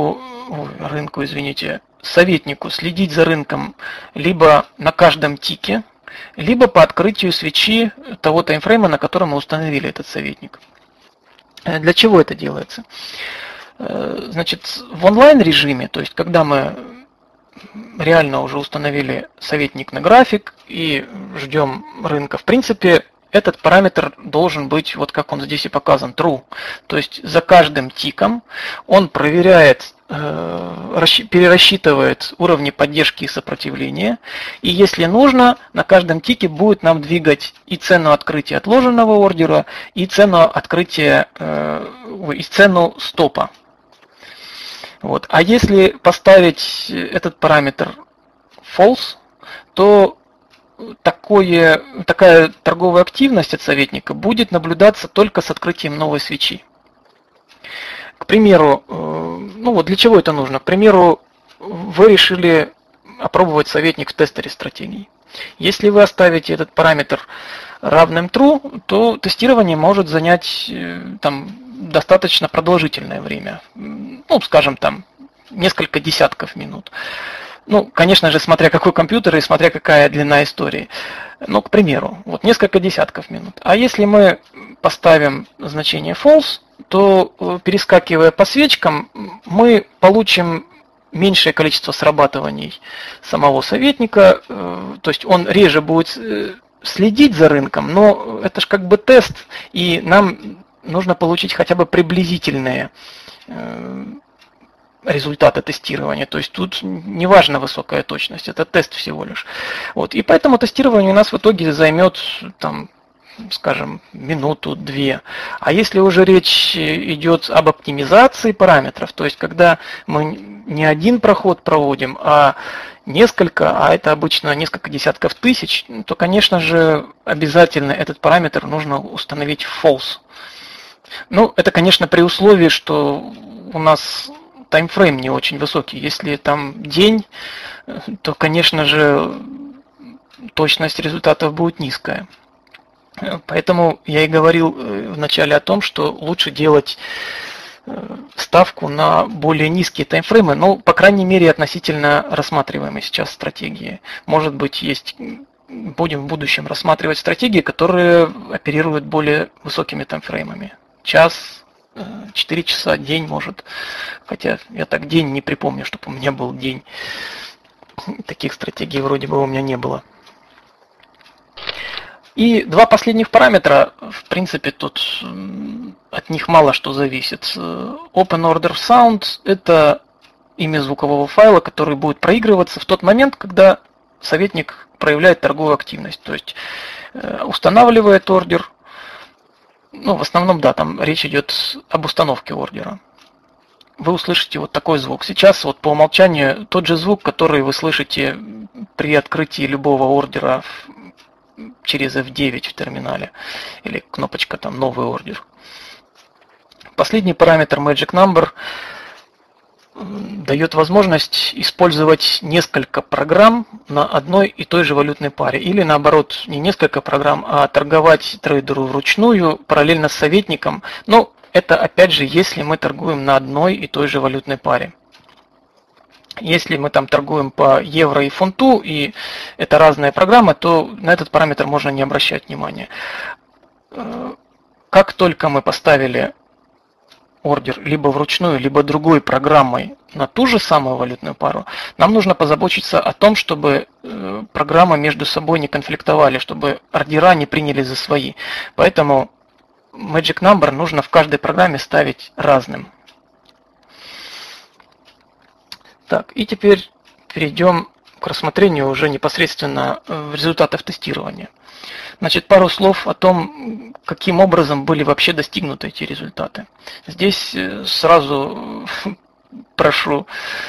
Speaker 1: советнику следить за рынком либо на каждом тике, либо по открытию свечи того таймфрейма, на котором мы установили этот советник. Для чего это делается? Значит, в онлайн режиме, то есть когда мы реально уже установили советник на график и ждем рынка, в принципе, этот параметр должен быть, вот как он здесь и показан, true. То есть за каждым тиком он проверяет, перерасчитывает уровни поддержки и сопротивления. И если нужно, на каждом тике будет нам двигать и цену открытия отложенного ордера, и цену открытия, и цену стопа. Вот. А если поставить этот параметр false, то такая торговая активность от советника будет наблюдаться только с открытием новой свечи. К примеру, ну вот для чего это нужно? К примеру, вы решили опробовать советник в тестере стратегий. Если вы оставите этот параметр равным true, то тестирование может занять там достаточно продолжительное время. Ну, скажем, там несколько десятков минут. Ну, конечно же, смотря какой компьютер и смотря какая длина истории. Ну, к примеру, вот несколько десятков минут. А если мы поставим значение false, то, перескакивая по свечкам, мы получим меньшее количество срабатываний самого советника. То есть он реже будет следить за рынком, но это же как бы тест, и нам нужно получить хотя бы приблизительные результаты тестирования. То есть тут не важна высокая точность, это тест всего лишь. Вот. И поэтому тестирование у нас в итоге займет, там, скажем, минуту-две. А если уже речь идет об оптимизации параметров, то есть когда мы не один проход проводим, а несколько, а это обычно несколько десятков тысяч, то, конечно же, обязательно этот параметр нужно установить в false. Ну, это, конечно, при условии, что у нас таймфрейм не очень высокий. Если там день, то, конечно же, точность результатов будет низкая. Поэтому я и говорил вначале о том, что лучше делать ставку на более низкие таймфреймы, ну, по крайней мере, относительно рассматриваемой сейчас стратегии. Может быть, будем в будущем рассматривать стратегии, которые оперируют более высокими таймфреймами. Час, 4 часа, день может. Хотя я так день не припомню, чтобы у меня был день. Таких стратегий вроде бы у меня не было. И два последних параметра, в принципе, тут от них мало что зависит. Open Order Sound – это имя звукового файла, который будет проигрываться в тот момент, когда советник проявляет торговую активность. То есть устанавливает ордер. Ну, в основном, да, там речь идет об установке ордера. Вы услышите вот такой звук. Сейчас вот по умолчанию тот же звук, который вы слышите при открытии любого ордера через F9 в терминале. Или кнопочка там «Новый ордер». Последний параметр Magic Number дает возможность использовать несколько программ на одной и той же валютной паре. Или наоборот, не несколько программ, а торговать трейдеру вручную, параллельно с советником. Но это опять же, если мы торгуем на одной и той же валютной паре. Если мы там торгуем по евро и фунту, и это разные программы, то на этот параметр можно не обращать внимания. Как только мы поставили ордер либо вручную, либо другой программой на ту же самую валютную пару, нам нужно позаботиться о том, чтобы программы между собой не конфликтовали, чтобы ордера не приняли за свои. Поэтому Magic Number нужно в каждой программе ставить разным. Так, и теперь перейдем к рассмотрению уже непосредственно результатов тестирования. Значит, пару слов о том, каким образом были вообще достигнуты эти результаты. Здесь сразу прошу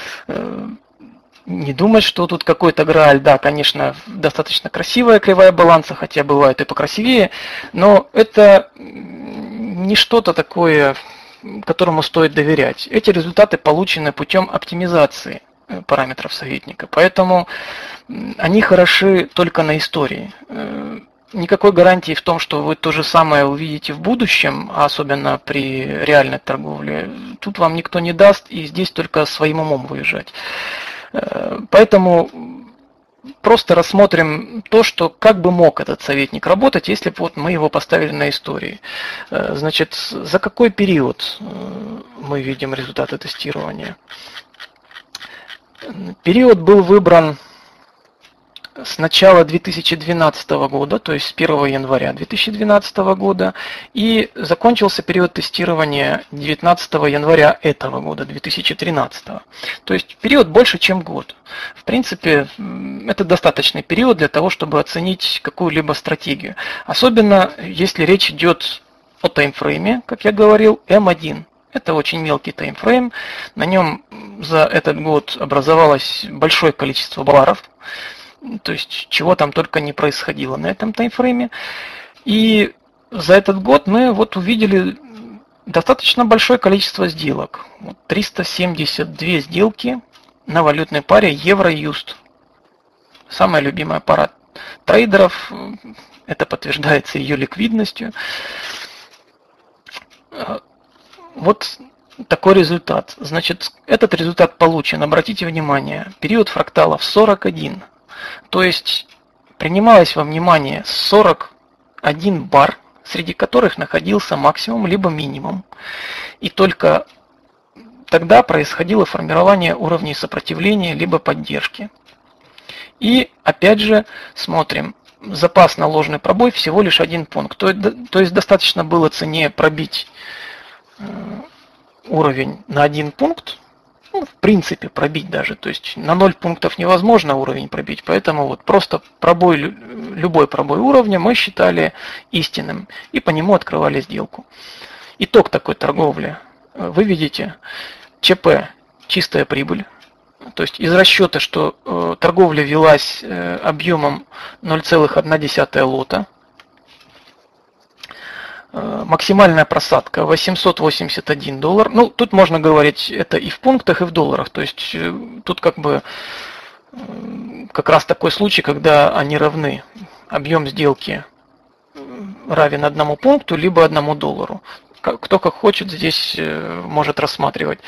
Speaker 1: не думать, что тут какой-то грааль. Да, конечно, достаточно красивая кривая баланса, хотя бывает и покрасивее, но это не что-то такое, которому стоит доверять. Эти результаты получены путем оптимизации параметров советника, поэтому они хороши только на истории. Никакой гарантии в том, что вы то же самое увидите в будущем, а особенно при реальной торговле, тут вам никто не даст, и здесь только своим умом выезжать. Поэтому просто рассмотрим то, что как бы мог этот советник работать, если бы вот мы его поставили на истории. Значит, за какой период мы видим результаты тестирования? Период был выбран с начала 2012 года, то есть с 1 января 2012 года, и закончился период тестирования 19 января этого года, 2013. То есть период больше, чем год. В принципе, это достаточный период для того, чтобы оценить какую-либо стратегию. Особенно, если речь идет о таймфрейме, как я говорил, М1. Это очень мелкий таймфрейм, на нем за этот год образовалось большое количество баров, то есть чего там только не происходило на этом таймфрейме. И за этот год мы вот увидели достаточно большое количество сделок. 372 сделки на валютной паре евро-юст. Самая любимая пара трейдеров, это подтверждается ее ликвидностью. Вот такой результат. Значит, этот результат получен, обратите внимание, период фракталов 41. То есть принималось во внимание 41 бар, среди которых находился максимум либо минимум. И только тогда происходило формирование уровней сопротивления либо поддержки. И опять же смотрим, запас на ложный пробой всего лишь 1 пункт. То есть достаточно было цене пробить уровень на 1 пункт, в принципе пробить даже, то есть на 0 пунктов невозможно уровень пробить, поэтому вот просто пробой, любой пробой уровня мы считали истинным и по нему открывали сделку. Итог такой торговли, вы видите, ЧП, чистая прибыль, то есть из расчета, что торговля велась объемом 0,1 лота, максимальная просадка $881. Ну, тут можно говорить это и в пунктах, и в долларах. То есть тут как бы как раз такой случай, когда они равны. Объем сделки равен 1 пункту, либо $1. Кто как хочет, здесь может рассматривать.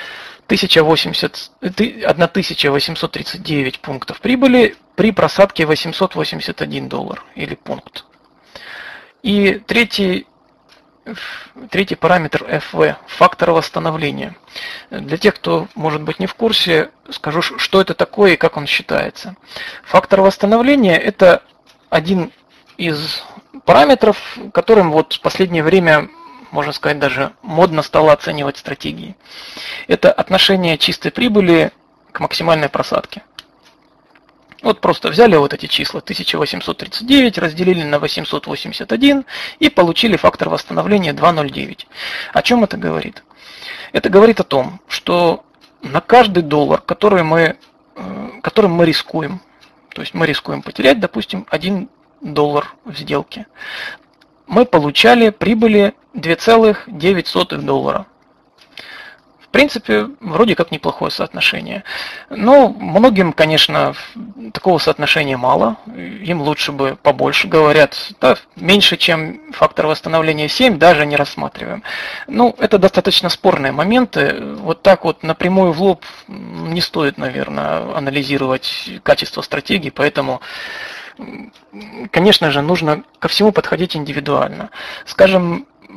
Speaker 1: 1839 пунктов прибыли при просадке $881 или пункт. И третий параметр FV, фактор восстановления. Для тех, кто может быть не в курсе, скажу, что это такое и как он считается. Фактор восстановления – это один из параметров, которым вот в последнее время, можно сказать, даже модно стало оценивать стратегии. Это отношение чистой прибыли к максимальной просадке. Вот просто взяли вот эти числа 1839, разделили на 881 и получили фактор восстановления 2,09. О чем это говорит? Это говорит о том, что на каждый доллар, которым мы рискуем, то есть мы рискуем потерять, допустим, $1 в сделке, мы получали прибыли $2,09. В принципе, вроде как неплохое соотношение. Но многим, конечно, такого соотношения мало. Им лучше бы побольше, говорят. Да, меньше, чем фактор восстановления 7, даже не рассматриваем. Ну, это достаточно спорные моменты. Вот так вот напрямую в лоб не стоит, наверное, анализировать качество стратегии. Поэтому, конечно же, нужно ко всему подходить индивидуально. Скажем,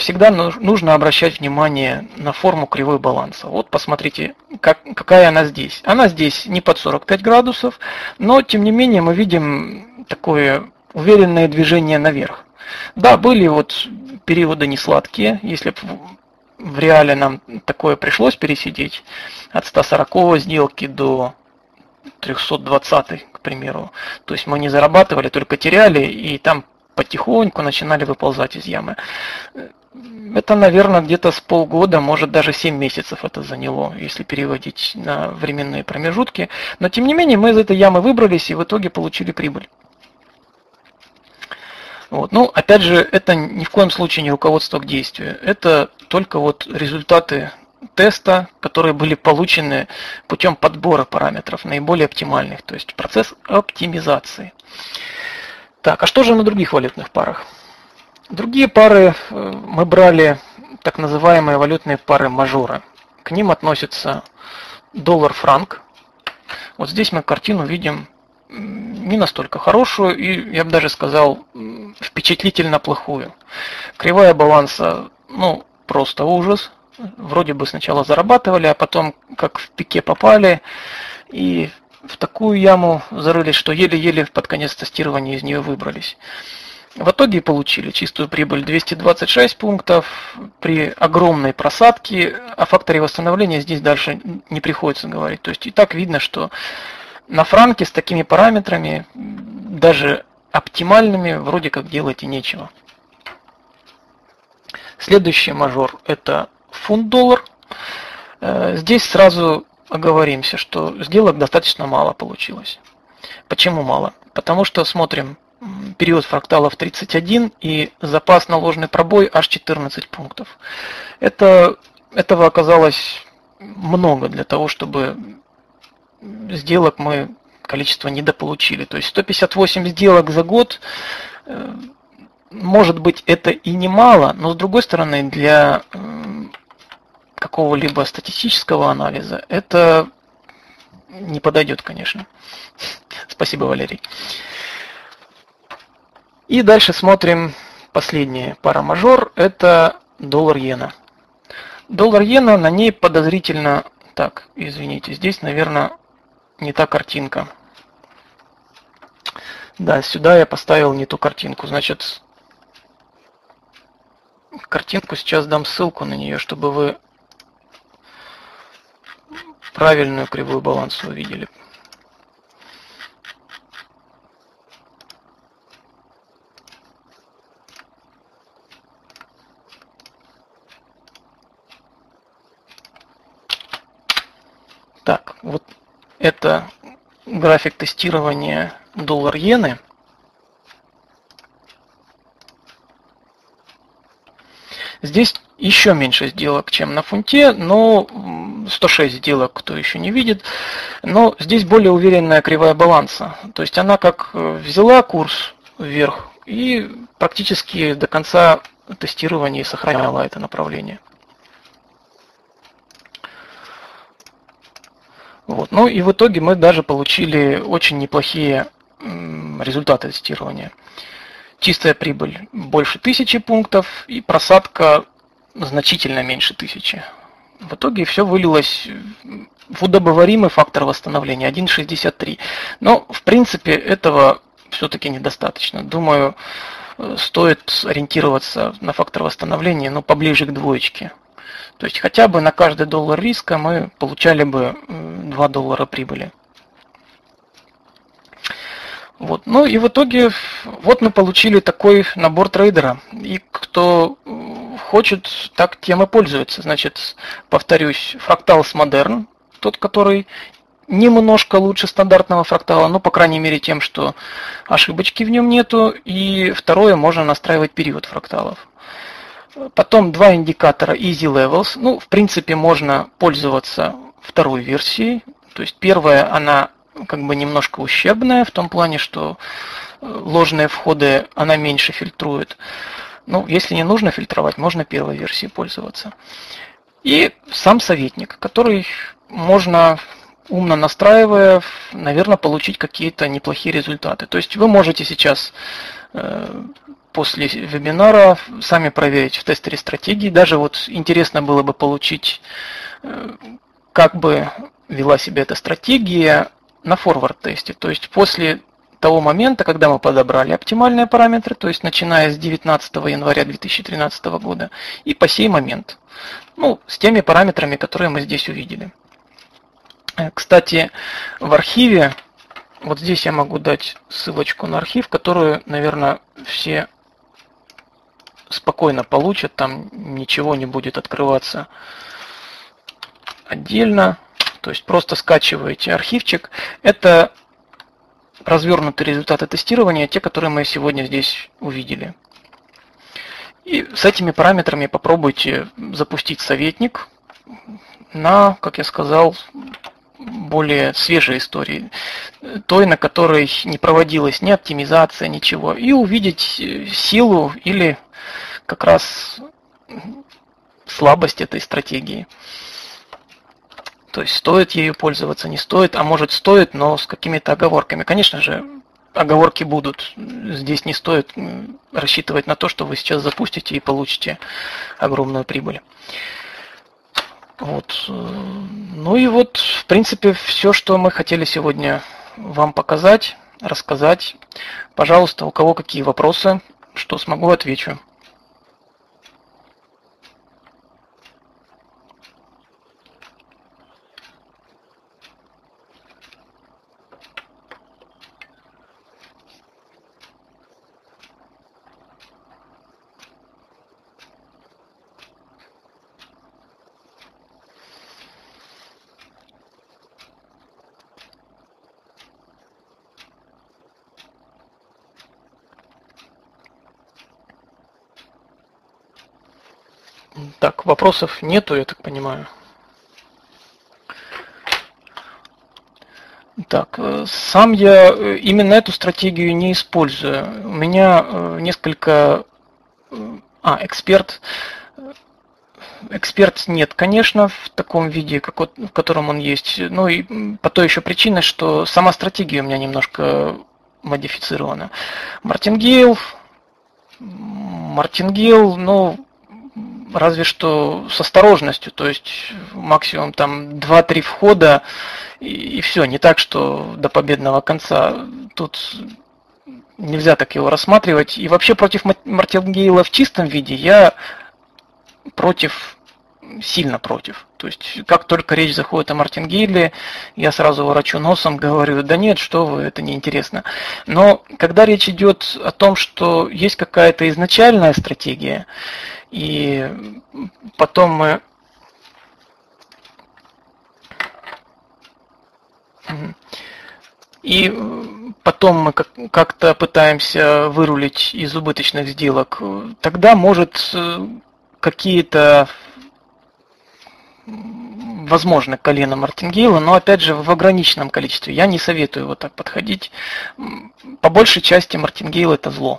Speaker 1: всегда нужно обращать внимание на форму кривой баланса. Вот посмотрите, какая она здесь. Она здесь не под 45 градусов, но тем не менее мы видим такое уверенное движение наверх. Да, были вот периоды несладкие, если бы в реале нам такое пришлось пересидеть от 140 сделки до 320, к примеру. То есть мы не зарабатывали, только теряли, и там потихоньку начинали выползать из ямы. Это, наверное, где-то с полгода, может даже 7 месяцев это заняло, если переводить на временные промежутки. Но тем не менее мы из этой ямы выбрались и в итоге получили прибыль. Вот. Ну, опять же, это ни в коем случае не руководство к действию. Это только вот результаты теста, которые были получены путем подбора параметров наиболее оптимальных, то есть процесс оптимизации. Так, а что же на других валютных парах? Другие пары мы брали так называемые валютные пары мажора. К ним относятся доллар-франк. Вот здесь мы картину видим не настолько хорошую и, я бы даже сказал, впечатлительно плохую. Кривая баланса, ну, просто ужас. Вроде бы сначала зарабатывали, а потом как в пике попали и в такую яму зарылись, что еле-еле под конец тестирования из нее выбрались. В итоге получили чистую прибыль 226 пунктов при огромной просадке. О факторе восстановления здесь дальше не приходится говорить. То есть и так видно, что на франке с такими параметрами, даже оптимальными, вроде как делать и нечего. Следующий мажор – это фунт-доллар. Здесь сразу оговоримся, что сделок достаточно мало получилось. Почему мало? Потому что смотрим период фракталов 31 и запас на ложный пробой аж 14 пунктов. Этого оказалось много для того, чтобы сделок мы количество недополучили. То есть 158 сделок за год, может быть, это и немало, но с другой стороны, для какого-либо статистического анализа это не подойдет, конечно. Спасибо, Валерий. И дальше смотрим последняя пара мажор, это доллар-иена. Доллар-иена, на ней подозрительно... Так, извините, здесь, наверное, не та картинка. Да, сюда я поставил не ту картинку. Значит, картинку сейчас дам ссылку на нее, чтобы вы правильную кривую баланса увидели. Так, вот это график тестирования доллар-иены. Здесь еще меньше сделок, чем на фунте, но 106 сделок, кто еще не видит. Но здесь более уверенная кривая баланса. То есть она как взяла курс вверх и практически до конца тестирования сохраняла это направление. Вот. Ну и в итоге мы даже получили очень неплохие результаты тестирования. Чистая прибыль больше 1000 пунктов и просадка значительно меньше 1000. В итоге все вылилось в удобоваримый фактор восстановления 1,63. Но в принципе этого все-таки недостаточно. Думаю, стоит ориентироваться на фактор восстановления, но поближе к двоечке. То есть хотя бы на каждый доллар риска мы получали бы 2 доллара прибыли. Вот. Ну и в итоге вот мы получили такой набор трейдера. И кто хочет, так тем и пользуется. Значит, повторюсь, Fractals Modern, тот, который немножко лучше стандартного фрактала, но по крайней мере тем, что ошибочки в нем нету. И второе, можно настраивать период фракталов. Потом два индикатора Easy Levels. Ну, в принципе, можно пользоваться второй версией. То есть первая, она как бы немножко ущербная в том плане, что ложные входы она меньше фильтрует. Ну, если не нужно фильтровать, можно первой версией пользоваться. И сам советник, который можно, умно настраивая, наверное, получить какие-то неплохие результаты. То есть вы можете сейчас после вебинара сами проверить в тестере стратегии. Даже вот интересно было бы получить, как бы вела себя эта стратегия на форвард-тесте. То есть после того момента, когда мы подобрали оптимальные параметры, то есть начиная с 19 января 2013 года и по сей момент. Ну, с теми параметрами, которые мы здесь увидели. Кстати, в архиве, вот здесь я могу дать ссылочку на архив, которую, наверное, все спокойно получат, там ничего не будет открываться отдельно. То есть просто скачиваете архивчик. Это развернутые результаты тестирования, те, которые мы сегодня здесь увидели. И с этими параметрами попробуйте запустить советник на, как я сказал, более свежей истории, той, на которой не проводилась ни оптимизация, ничего, и увидеть силу или как раз слабость этой стратегии. То есть стоит ею пользоваться, не стоит, а может стоит, но с какими-то оговорками. Конечно же, оговорки будут. Здесь не стоит рассчитывать на то, что вы сейчас запустите и получите огромную прибыль. Вот. Ну и вот, в принципе, все, что мы хотели сегодня вам показать, рассказать. Пожалуйста, у кого какие вопросы, что смогу, отвечу. Так, вопросов нету, я так понимаю. Так, сам я именно эту стратегию не использую. У меня несколько... эксперт. Эксперт нет, конечно, в таком виде, в котором он есть. Ну и по той еще причине, что сама стратегия у меня немножко модифицирована. Мартингейл, ну, разве что с осторожностью, то есть максимум там 2-3 входа и все. Не так, что до победного конца. Тут нельзя так его рассматривать. И вообще против Мартингейла в чистом виде я сильно против. То есть, как только речь заходит о Мартингейле, я сразу ворочу носом, говорю, да нет, что вы, это неинтересно. Но когда речь идет о том, что есть какая-то изначальная стратегия, и потом мы... И потом мы как-то пытаемся вырулить из убыточных сделок, тогда может какие-то возможно колено Мартингейла, но опять же в ограниченном количестве. Я не советую вот так подходить. По большей части Мартингейл это зло.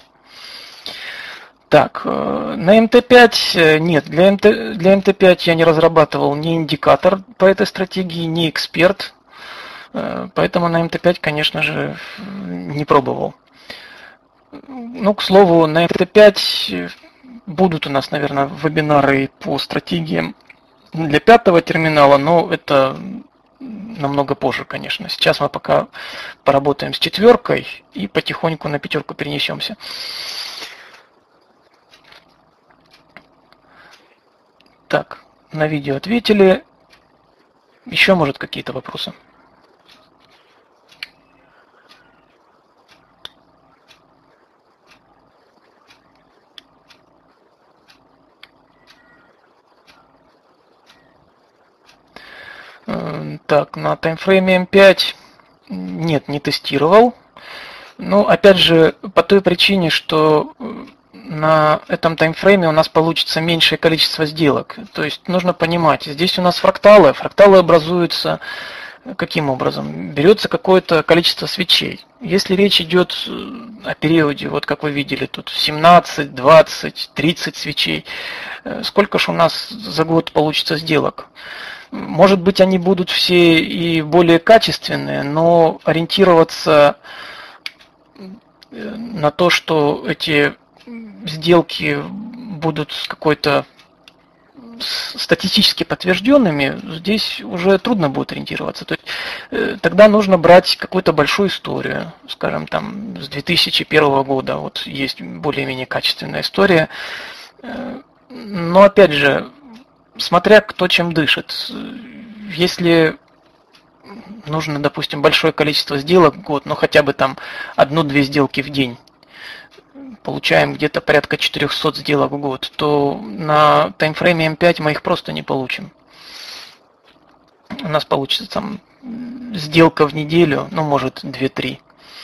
Speaker 1: Так, на МТ5 нет, для МТ5 я не разрабатывал ни индикатор по этой стратегии, ни эксперт, поэтому на МТ5, конечно же, не пробовал. Ну, к слову, на МТ5 будут у нас, наверное, вебинары по стратегиям для 5-го терминала, но это намного позже, конечно. Сейчас мы пока поработаем с 4-кой и потихоньку на 5-ку перенесемся. Так, на видео ответили. Еще, может, какие-то вопросы? Так, на таймфрейме М5 нет, не тестировал. Но опять же, по той причине, что на этом таймфрейме у нас получится меньшее количество сделок. То есть нужно понимать, здесь у нас фракталы. Фракталы образуются каким образом? Берется какое-то количество свечей. Если речь идет о периоде, вот как вы видели, тут 17, 20, 30 свечей, сколько же у нас за год получится сделок? Может быть, они будут все и более качественные, но ориентироваться на то, что эти сделки будут с какой-то статистически подтвержденными, здесь уже трудно будет ориентироваться. То есть тогда нужно брать какую-то большую историю, скажем, там с 2001 года, вот есть более-менее качественная история. Но опять же, смотря кто чем дышит. Если нужно, допустим, большое количество сделок в год, ну хотя бы там 1-2 сделки в день, получаем где-то порядка 400 сделок в год, то на таймфрейме М5 мы их просто не получим. У нас получится там сделка в неделю, ну может 2-3.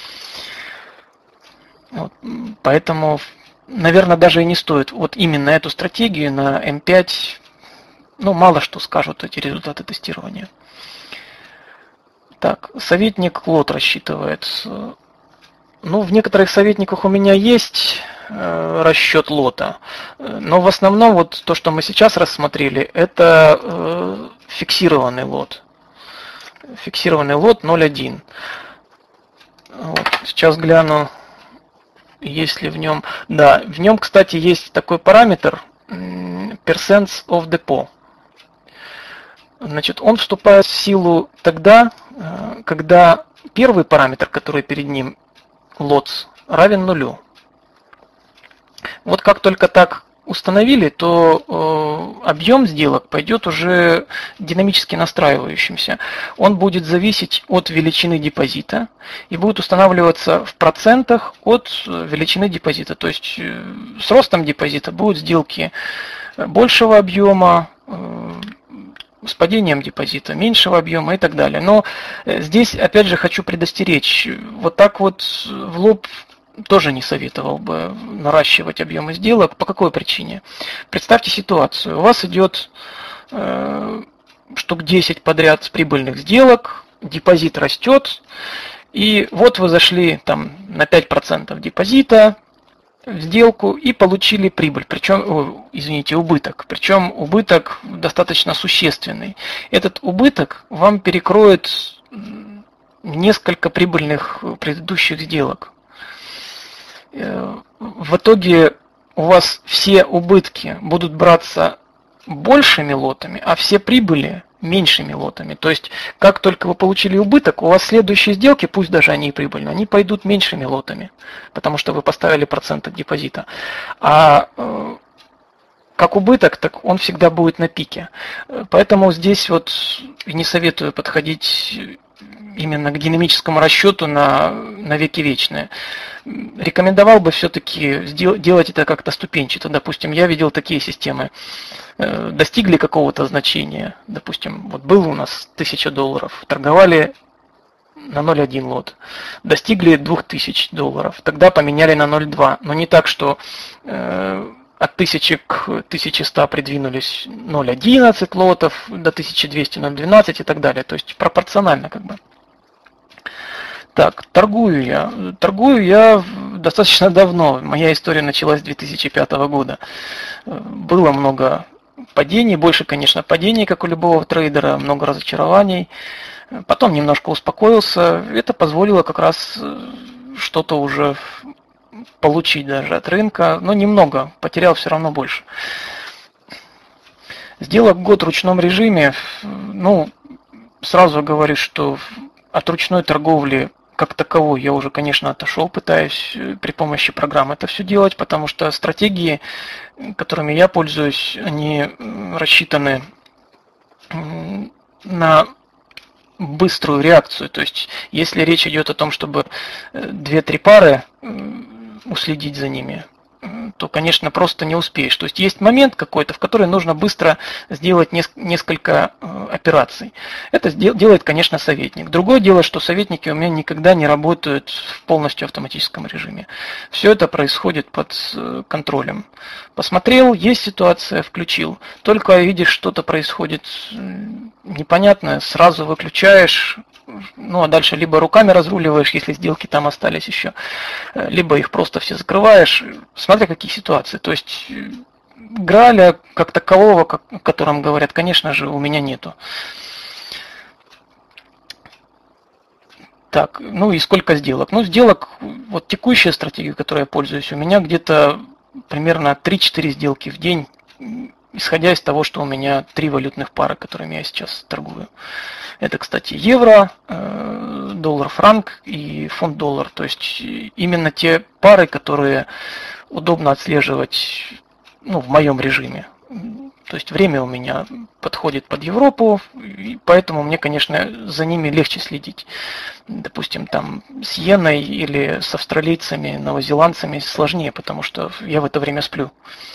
Speaker 1: Вот. Поэтому, наверное, даже и не стоит вот именно эту стратегию на М5, ну мало что скажут эти результаты тестирования. Так, советник лот рассчитывает. Ну, в некоторых советниках у меня есть расчет лота, но в основном вот то, что мы сейчас рассмотрели, это фиксированный лот. Фиксированный лот 0.1. Вот, сейчас гляну, есть ли в нем... Да, в нем, кстати, есть такой параметр percents of depot. Значит, он вступает в силу тогда, когда первый параметр, который перед ним, lots, равен нулю. Вот как только так установили, то объем сделок пойдет уже динамически настраивающимся. Он будет зависеть от величины депозита и будет устанавливаться в процентах от величины депозита. То есть с ростом депозита будут сделки большего объема, с падением депозита меньшего объема и так далее. Но здесь, опять же, хочу предостеречь, вот так вот в лоб тоже не советовал бы наращивать объемы сделок. По какой причине? Представьте ситуацию. У вас идет штук 10 подряд прибыльных сделок, депозит растет, и вот вы зашли там на 5% депозита в сделку и получили прибыль, причем, убыток. Причем убыток достаточно существенный. Этот убыток вам перекроет несколько прибыльных предыдущих сделок. В итоге у вас все убытки будут браться большими лотами, а все прибыли меньшими лотами. То есть, как только вы получили убыток, у вас следующие сделки, пусть даже они и прибыльные, они пойдут меньшими лотами, потому что вы поставили процент от депозита. А как убыток, так он всегда будет на пике. Поэтому здесь вот не советую подходить именно к динамическому расчету на веки вечные. Рекомендовал бы все-таки делать это как-то ступенчато. Допустим, я видел такие системы. Достигли какого-то значения. Допустим, вот был у нас $1000, торговали на 0.1 лот. Достигли $2000, тогда поменяли на 0.2. Но не так, что от 1000 к 1100 придвинулись 0.11 лотов, до 1200 0.12 и так далее. То есть пропорционально как бы. Так, торгую я достаточно давно. Моя история началась с 2005 года. Было много падений, больше, конечно, падений, как у любого трейдера, много разочарований. Потом немножко успокоился. Это позволило как раз что-то уже получить даже от рынка, но немного, потерял все равно больше. Сделок год в ручном режиме, ну, сразу говорю, что от ручной торговли как таковой я уже, конечно, отошел, пытаюсь при помощи программ это все делать, потому что стратегии, которыми я пользуюсь, они рассчитаны на быструю реакцию. То есть, если речь идет о том, чтобы 2-3 пары уследить за ними, то, конечно, просто не успеешь. То есть есть момент какой-то, в который нужно быстро сделать несколько операций. Это делает, конечно, советник. Другое дело, что советники у меня никогда не работают в полностью автоматическом режиме. Все это происходит под контролем. Посмотрел, есть ситуация, включил. Только видишь, что-то происходит непонятное, сразу выключаешь. Ну, а дальше либо руками разруливаешь, если сделки там остались еще, либо их просто все закрываешь, смотря какие ситуации. То есть граля как такового, о котором говорят, конечно же, у меня нету. Так, ну и сколько сделок? Ну, сделок, вот текущая стратегия, которой я пользуюсь, у меня где-то примерно 3-4 сделки в день, исходя из того, что у меня 3 валютных пары, которыми я сейчас торгую. Это, кстати, евро, доллар, франк и фунт доллар. То есть именно те пары, которые удобно отслеживать, ну, в моем режиме. То есть время у меня подходит под Европу, и поэтому мне, конечно, за ними легче следить. Допустим, там с иеной или с австралийцами, новозеландцами сложнее, потому что я в это время сплю.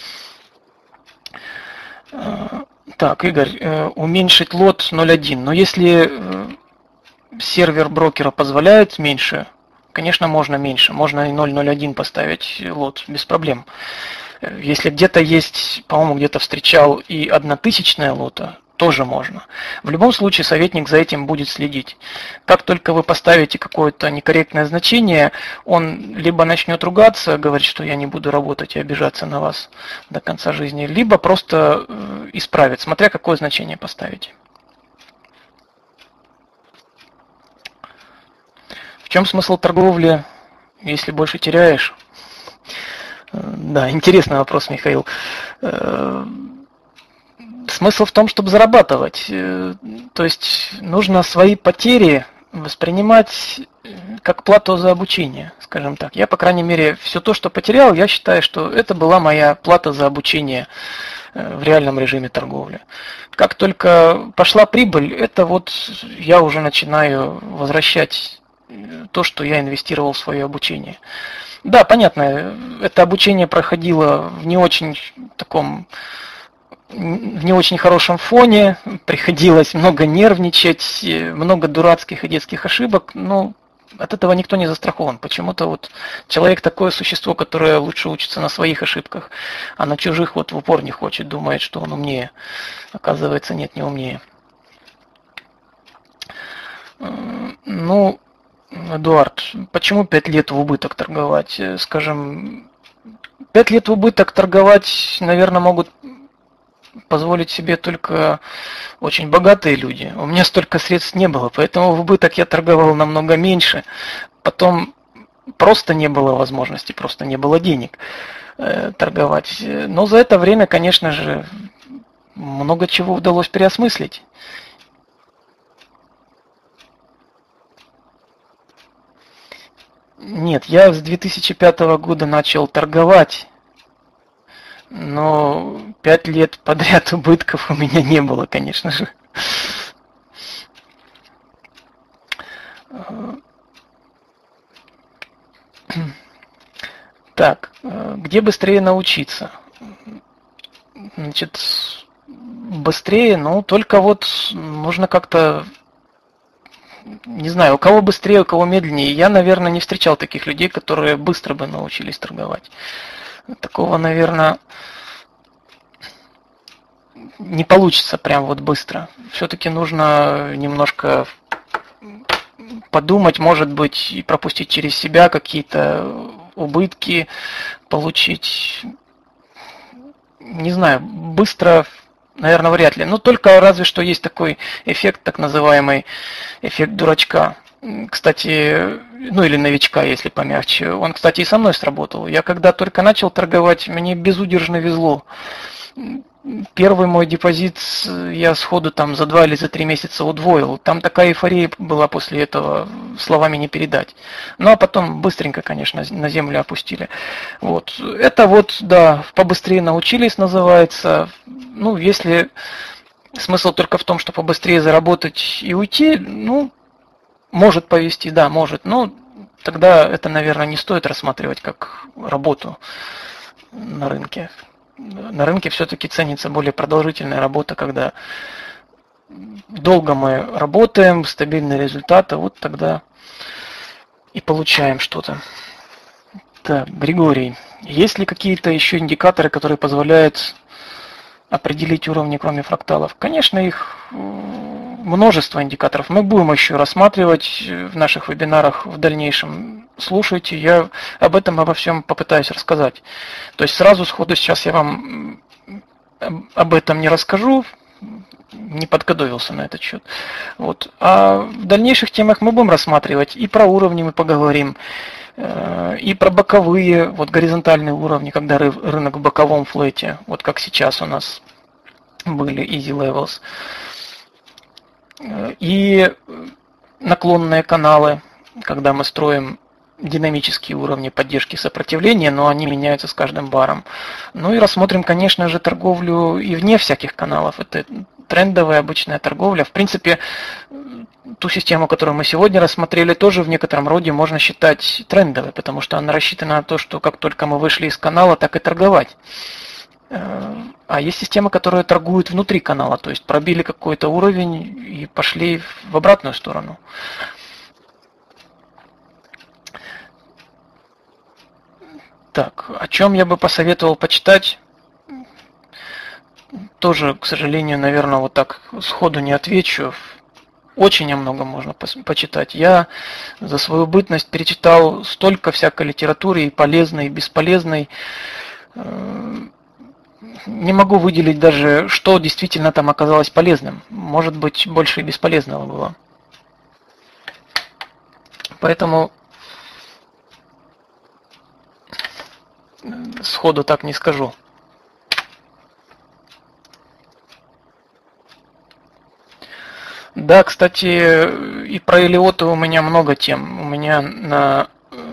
Speaker 1: Так, Игорь, уменьшить лот 0.1. Но если сервер брокера позволяет меньше, конечно, можно меньше. Можно и 0.01 поставить лот без проблем. Если где-то есть, по-моему, где-то встречал и 1/1000 лота, тоже можно. В любом случае советник за этим будет следить. Как только вы поставите какое-то некорректное значение, он либо начнет ругаться, говорить, что я не буду работать и обижаться на вас до конца жизни, либо просто исправит, смотря какое значение поставите. В чем смысл торговли, если больше теряешь? Да, интересный вопрос, Михаил. Смысл в том, чтобы зарабатывать. То есть нужно свои потери воспринимать как плату за обучение, скажем так. Я, по крайней мере, все то, что потерял, я считаю, что это была моя плата за обучение в реальном режиме торговли. Как только пошла прибыль, это вот я уже начинаю возвращать то, что я инвестировал в свое обучение. Да, понятно, это обучение проходило в не очень хорошем фоне, приходилось много нервничать, много дурацких и детских ошибок, но от этого никто не застрахован. Почему-то вот человек такое существо, которое лучше учится на своих ошибках, а на чужих вот в упор не хочет, думает, что он умнее. Оказывается, нет, не умнее. Ну, Эдуард, почему 5 лет в убыток торговать? Скажем, 5 лет в убыток торговать, наверное, могут позволить себе только очень богатые люди. У меня столько средств не было, поэтому в убыток я торговал намного меньше. Потом просто не было возможности, просто не было денег торговать. Но за это время, конечно же, много чего удалось переосмыслить. Нет, я с 2005 года начал торговать, но 5 лет подряд убытков у меня не было, конечно же. Так, где быстрее научиться? Значит, быстрее, ну, только вот нужно как-то... Не знаю, у кого быстрее, у кого медленнее. Я, наверное, не встречал таких людей, которые быстро бы научились торговать. Такого, наверное, не получится прям вот быстро. Все-таки нужно немножко подумать, может быть, и пропустить через себя какие-то убытки, получить, не знаю, быстро... Наверное, вряд ли. Но только разве что есть такой эффект, так называемый эффект дурачка. Кстати, ну или новичка, если помягче. Он, кстати, и со мной сработал. Я когда только начал торговать, мне безудержно везло. Первый мой депозит я сходу там за 2 или за 3 месяца удвоил. Там такая эйфория была после этого, словами не передать. Ну а потом быстренько, конечно, на землю опустили. Вот. Это вот, да, побыстрее научились, называется. Ну, если смысл только в том, что побыстрее заработать и уйти, ну, может повезти, да, может. Но тогда это, наверное, не стоит рассматривать как работу на рынке. На рынке все-таки ценится более продолжительная работа, когда долго мы работаем, стабильные результаты, вот тогда и получаем что-то. Так, Григорий, есть ли какие-то еще индикаторы, которые позволяют определить уровни, кроме фракталов? Конечно, их множество индикаторов. Мы будем еще рассматривать в наших вебинарах в дальнейшем. Слушайте, я обо всем попытаюсь рассказать. То есть сразу сходу сейчас я вам об этом не расскажу, не подготовился на этот счет. Вот. А в дальнейших темах мы будем рассматривать и про уровни мы поговорим, И про боковые, вот горизонтальные уровни, когда рынок в боковом флете, вот как сейчас у нас были easy levels. И наклонные каналы, когда мы строим динамические уровни поддержки сопротивления, но они меняются с каждым баром. Ну и рассмотрим, конечно же, торговлю и вне всяких каналов. Это трендовая обычная торговля. В принципе, ту систему, которую мы сегодня рассмотрели, тоже в некотором роде можно считать трендовой, потому что она рассчитана на то, что как только мы вышли из канала, так и торговать. А есть системы, которые торгуют внутри канала, то есть пробили какой-то уровень и пошли в обратную сторону. Так, о чем я бы посоветовал почитать? Тоже, к сожалению, наверное, вот так сходу не отвечу. Очень о многом можно почитать. Я за свою бытность перечитал столько всякой литературы, и полезной, и бесполезной. Не могу выделить даже, что действительно там оказалось полезным. Может быть, больше и бесполезного было. Поэтому сходу так не скажу. Да, кстати, и про Элиоты у меня много тем. У меня на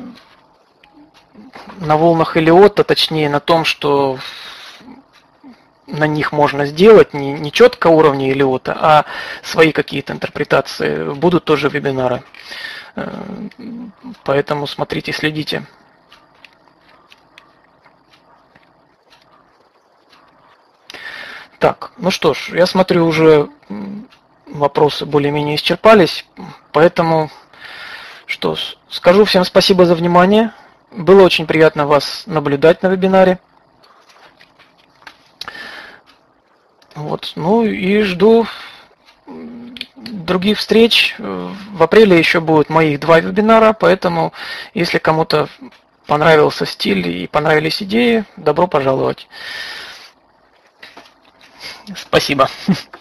Speaker 1: волнах Элиота, точнее на том, что на них можно сделать, не четко уровни Элиота, а свои какие-то интерпретации. Будут тоже вебинары. Поэтому смотрите, следите. Так, ну что ж, я смотрю, уже вопросы более-менее исчерпались, поэтому что ж, скажу всем спасибо за внимание. Было очень приятно вас наблюдать на вебинаре. Вот, ну и жду других встреч. В апреле еще будут моих 2 вебинара, поэтому если кому-то понравился стиль и понравились идеи, добро пожаловать. Спасибо.